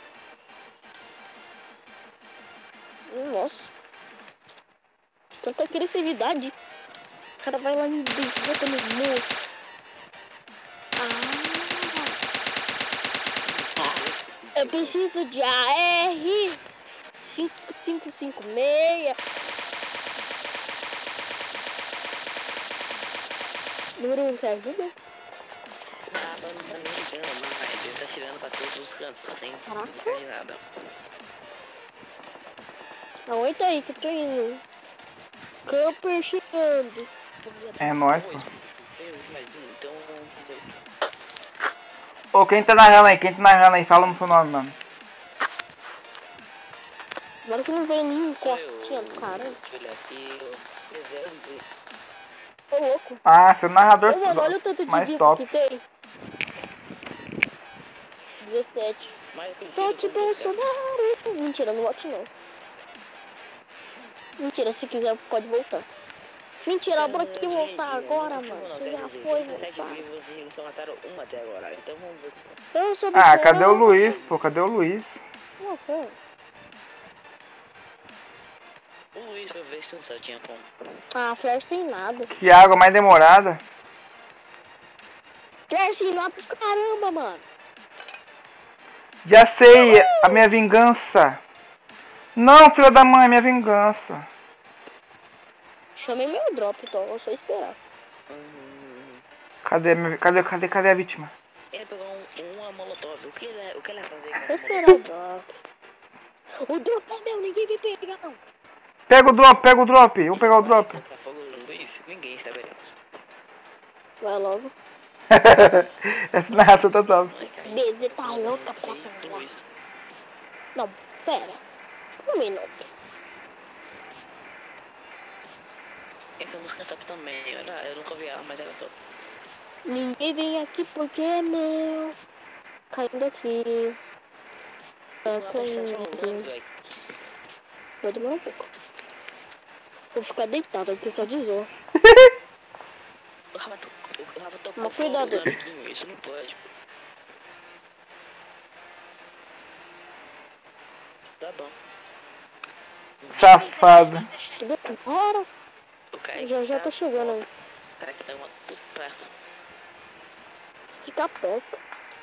Nossa. Tanta agressividade. O cara vai lá e bota no morro. Eu preciso de AR 5556. Número 1, você ajuda? Ah, não tá nem ligando, mas ele tá tirando pra todos os cantos, sem ficar de nada. Aguenta aí que eu tô indo. Camper chegando. É nóis, pô. Então, Ô, quem tá narrando aí? Quem tá narrando aí? Fala no seu nome, mano. Agora que não vem nem costinha do caramba. Ô louco. Ah, seu narrador Ô, mano, olha o tanto de mais bico top. que tem. 17. Vote Bolsonaro. Mentira, não vote não. Mentira, se quiser pode voltar. Mentira, bora que voltar agora, mano. Você já foi voltar. Eu sou Ah, cadê o Luiz, pô? Cadê o Luiz? Não foi. O Luiz foi ver se não tinha pão. Ah, flare sem nada. Que água mais demorada. Flare sem nada, caramba, mano. Já sei, a minha vingança. Não, filha da mãe, minha vingança. Chamei meu drop, então, vou só esperar. Cadê a vítima? Ele pegou uma molotov. O que ele vai fazer com Vou a esperar o drop. O drop é meu, ninguém vai pegar, não. Pega o drop. Vamos pegar o drop. Luiz? Ninguém saberá. Vai logo. Essa narração tá top. BZ tá louca pra sangrar. Não, pera. Um minuto. Essa música é top também. Eu nunca ouvi ela, mas ela é top. Ninguém vem aqui porque é meu. Caindo aqui. Tá caindo. Vai demorar um pouco. Vou ficar deitado aqui só de zoa. O Rafa tocou Mas cuidado. Isso não pode. Tá bom. Safado. Bora. O cara Já tô chegando aí. O cara que tá uma praça. Fica perto.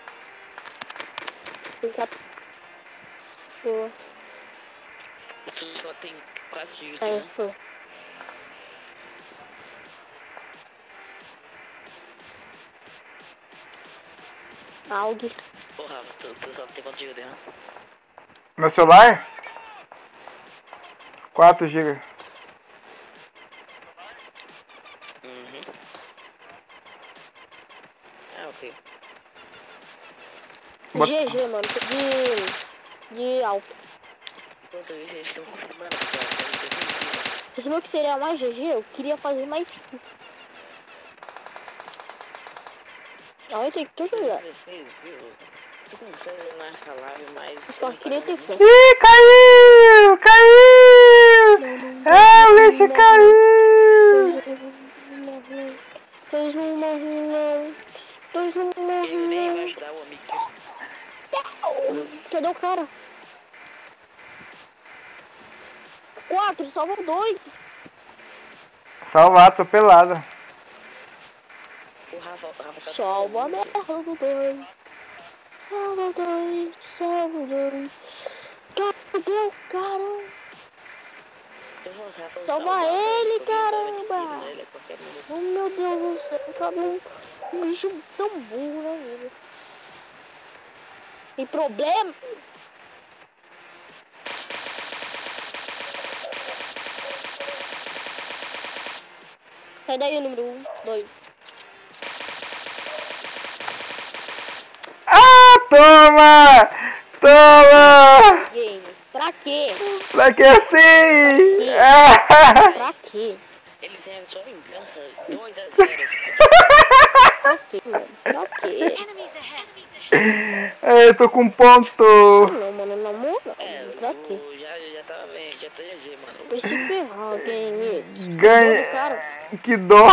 Fica. Boa. Isso só tem 4 dias, Aí, né? foi. Algue. Ô Rafa, tu só tem quantos gigas, né? Meu celular? 4 GB. Uhum. Ah, ok. Bota- GG, mano. De alto. Enquanto isso, eles estão confirmando. Esse meu que seria mais GG, eu queria fazer mais. Não, eu tenho que tudo já. Eu comecei nessa live, mas... Só queria ter fé. Ih, caiu! Ah, o lixo caiu! Dois não morrem, não. Dois não morrem, Ele nem vai não. ajudar o amigo. Cadê o cara? 4, salvou 2. Salvar, atropelada. O Rafa tá... Salva a merda, salva 2. Salva 2, salva 2. Cadê o cara? Salva ele, caramba! Oh meu Deus do céu, cadê um bicho tão burro na vida? Tem problema? Sai daí o número 1, 2. Ah, toma! Toma! Games, pra quê? Pra que assim? quê? Ah! Pra quê? Ele tem a sua vingança 2-0. Pra quê, mano? Pra quê? Eu tô com ponto. Não, mano, na moral, pra quê? Já tava bem, já tá GG, mano. Vai se ferrar, Games. Ganha. Cara, Que dó.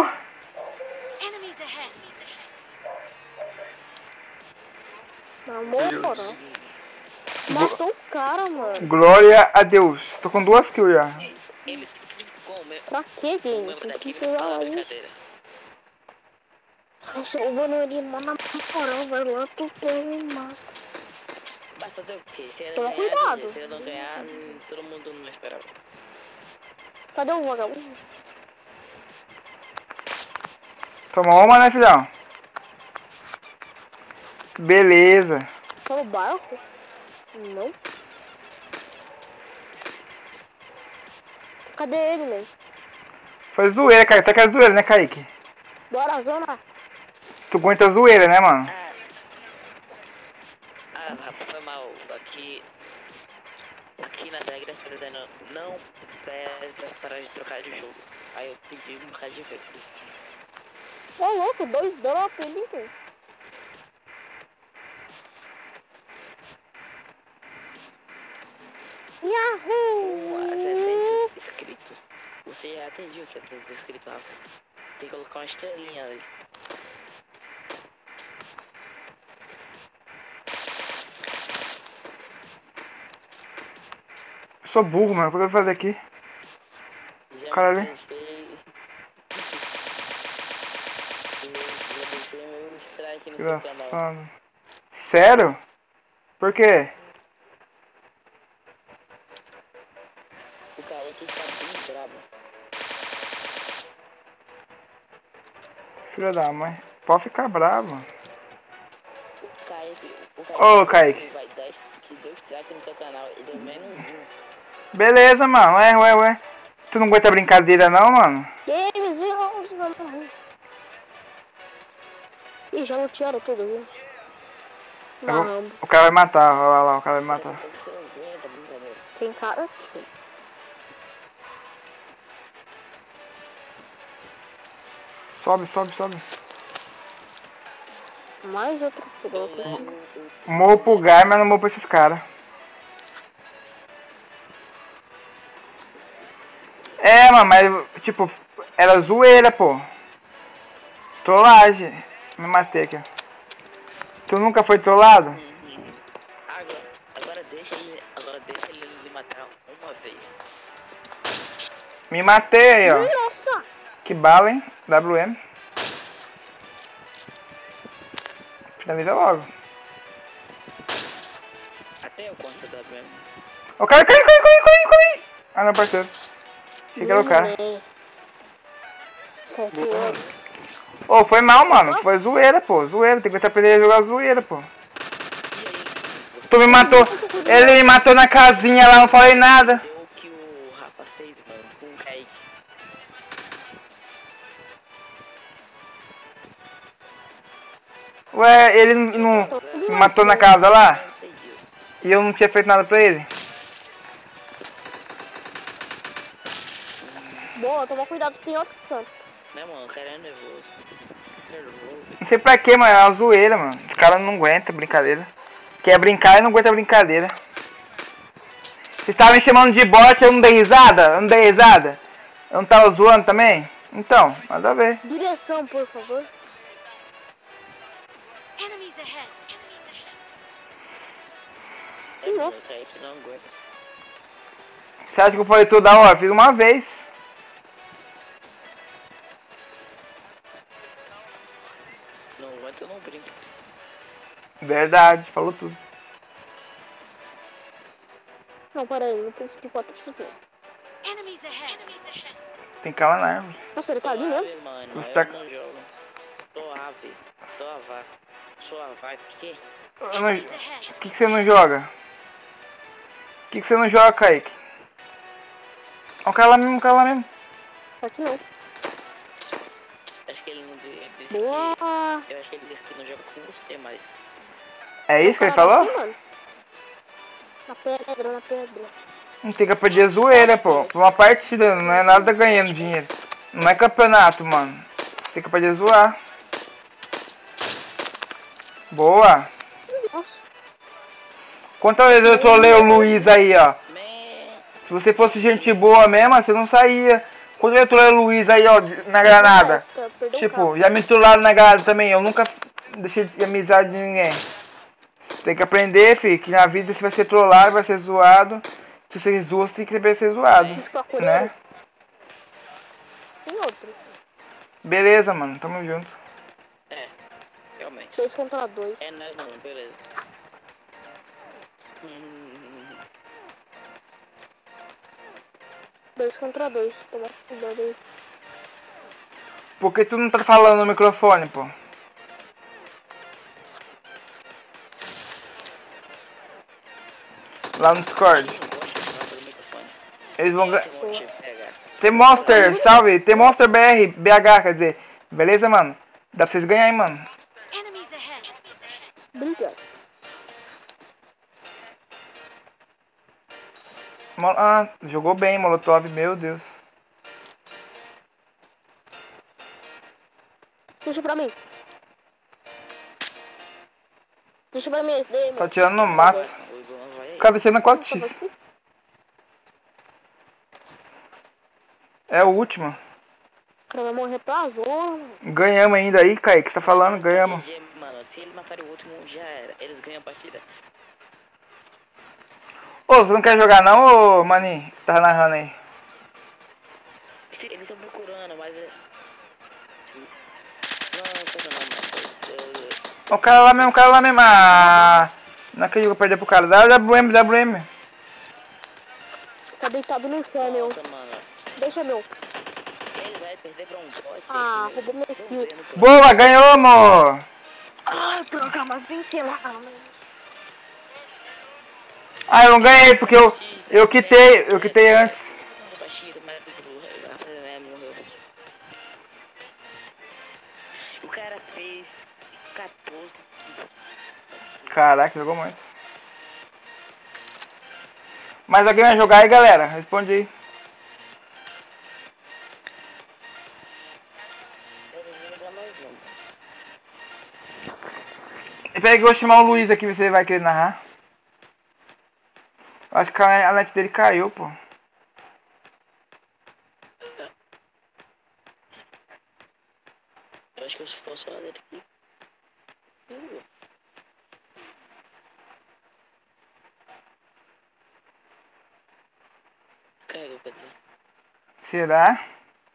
na moral. Matou o cara, mano. Glória a Deus. Tô com 2 kills já. Ele ficou mesmo. Pra que, Games? Tem que ser lá isso. Brincadeira. Nossa, eu vou no Arimar na moral, vai lá, tu pega e mata. Vai fazer o quê? Se ele Toma ganhar, cuidado. se ele não ganhar, todo mundo não esperava. Cadê o vagabundo? Toma uma, né, filhão? Beleza. Tá no barco? Não. Cadê ele, velho? Foi zoeira, Kaique. Tá que é zoeira, né, Kaique? Bora, zona. Tu aguenta zoeira, né, mano? Rafa, foi mal. Aqui nas regras tá dizendo não pesa para trocar de jogo. Aí eu pedi um bocado de vezes. Ô louco, 2 drops ali, pô. Yahoo! 700 inscritos. Você já atingiu 700 inscritos, Rafa. Tem que colocar uma estrelinha ali. Eu sou burro, mano. O que eu vou fazer aqui? Já Caralho. deixei... Já deixei meu strike no seu canal. Engraçado. Sério? Por quê? O cara aqui tá bem brabo. Filha da mãe. Pode ficar bravo. O Kaique Ô, Kaique. vai dar que deu strike no seu canal e deu menos um. Beleza, mano. Ué. Tu não aguenta brincadeira não, mano? Games, vamos morrer. Ih, já lutearam tudo, viu? Não, O cara vai matar, olha lá, o cara vai matar. Você não aguenta brincadeira. tem cara aqui. Sobe. Mais outro piloto. Morro pro Gai, mas não morro pra esses caras. É, mano, mas tipo, era zoeira, pô. Trollagem. Me matei aqui, ó. Tu nunca foi trollado? Agora deixa ele me matar uma vez. Me matei aí, ó. Nossa! Que bala, hein? WM. Finaliza logo. Até eu conto da WM. O cara caiu. Ah, não, parceiro. Achei que era o cara. Ô, foi mal, mano. Foi zoeira, pô. Zoeira. Tem que aprender a jogar zoeira, pô. Tu me matou. Ele me matou na casinha lá, não falei nada. Deu o que o Rafa fez, mano, com o Kaique. Ué, ele não me matou na casa lá? E eu não tinha feito nada pra ele? Boa, toma cuidado, tem outro canto. Né, mano, o cara é nervoso. Não sei pra que, mano. É uma zoeira, mano. Os caras não aguentam brincadeira. Quer brincar e não aguenta brincadeira. Vocês estavam me chamando de bot, eu não dei risada? Eu não tava zoando também? Então, nada a ver. Direção, por favor. É, mano, o Kaique não aguenta. Você acha que eu falei toda hora? Fiz uma vez. Não aguenta, eu não brinco. Verdade, falou tudo. Não, para aí, não precisa de foto de tudo. Tem cala na árvore. Nossa, ele tá ali mesmo? Ave, mano, Você eu tá- não jogo. Sou ave, sou a vaca. Sou a vaca, o quê? O que você não joga? O que você não joga, Kaique? Ó, o cara lá mesmo, Aqui não. Acho que ele não disse Boa! Eu acho que ele disse que não joga com você, mas... É isso que ele Cara, falou? aqui, mano. Na pedra. Não tem que perder zoeira, pô. Uma partida, não é nada ganhando dinheiro. Não é campeonato, mano. Você tem que perder zoar. Boa. Nossa. Quantas vezes eu trolei o Luiz aí, ó. Se você fosse gente boa mesmo, você não saía. Quantas vezes eu trolei o Luiz aí, ó, na granada. Perdeu o Tipo, carro. já me trollaram na granada também. Eu nunca deixei de amizade de ninguém. Você tem que aprender, filho, que na vida você vai ser trollado, vai ser zoado. Se você zoa, você tem que saber ser zoado, né? Tem outro. Beleza, mano, tamo junto. É, realmente. 2 contra 2. É nóis, mano, beleza. 2 contra 2. Toma cuidado aí. Por que tu não tá falando no microfone, pô? Lá no Discord. Eles vão ganhar. Tem Monster, salve. Tem Monster BH, quer dizer. Beleza, mano? Dá pra vocês ganharem, mano. Obrigado. Ah, jogou bem, Molotov, meu Deus. Deixa pra mim. Deixa pra mim esse daí, Tá tirando no mato. O cara tá tirando 4x. É o último. O cara vai morrer pra zona. Ganhamos ainda aí, Kaique. Você tá falando? Ganhamos. Mano, se eles matarem o último, já era. Eles ganham a partida. Ô, você não quer jogar não, ô maninho? Tá narrando aí. Eles estão procurando, mas... Não, O cara lá mesmo, Ah, não acredito que eu perdi pro cara. Dá WM. Tá deitado no chão, meu. mano. Deixa, meu. Ele vai perder pra um bot. Ah, roubou meu kill. Boa, ganhou, amor. Ai, droga, mas venci lá. Ah, eu não ganhei porque eu quitei antes. O cara fez 14. Caraca, jogou muito. Mas alguém vai jogar aí, galera? Responde aí. Espera que eu vou chamar o Luiz aqui, você vai querer narrar. Eu acho que a net dele caiu, pô. Eu acho que eu posso falar dele aqui. Caiu, quer dizer. Será?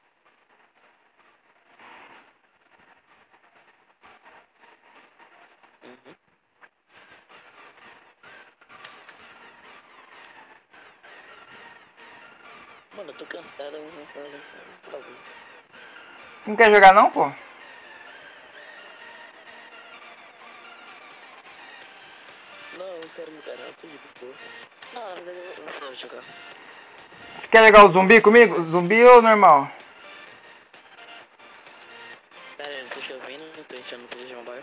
Mano, eu tô cansado, eu vou fazer um bagulho. Não quer jogar não, pô? Não, eu quero mudar, eu tô de boa. Não, na verdade eu não vou jogar. Você quer jogar o zumbi comigo? Zumbi ou normal? Pera aí, tô chovendo, eu tô enchendo o de mobile.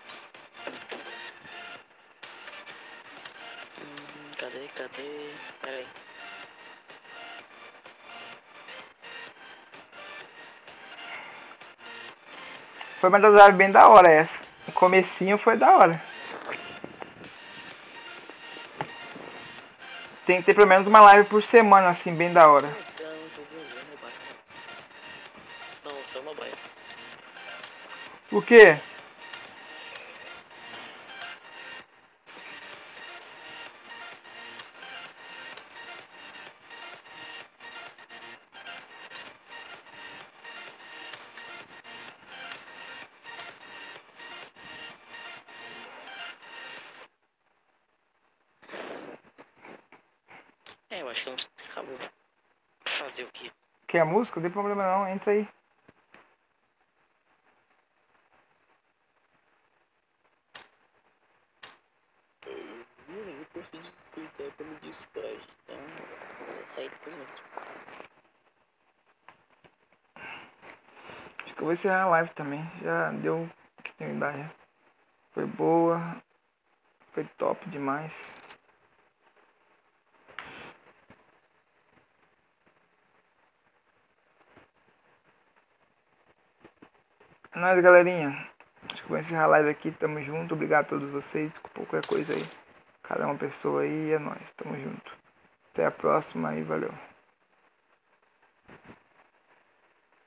Cadê? Pera aí. Foi uma das lives bem da hora essa. O comecinho foi da hora. Tem que ter pelo menos uma live por semana, assim, bem da hora. Não, só mobile. O quê? Eu acho que não acabou. Fazer o quê? Quer a música? Não tem problema não, entra aí. Eu preciso explicar pelo Discord, então vou sair depois mesmo. Acho que eu vou encerrar a live também. Já deu oportunidade. Foi boa. Foi top demais. É nóis, galerinha. Acho que vou encerrar a live aqui. Tamo junto. Obrigado a todos vocês. Desculpa qualquer coisa aí. Cada uma pessoa aí. É nóis. Tamo junto. Até a próxima e valeu.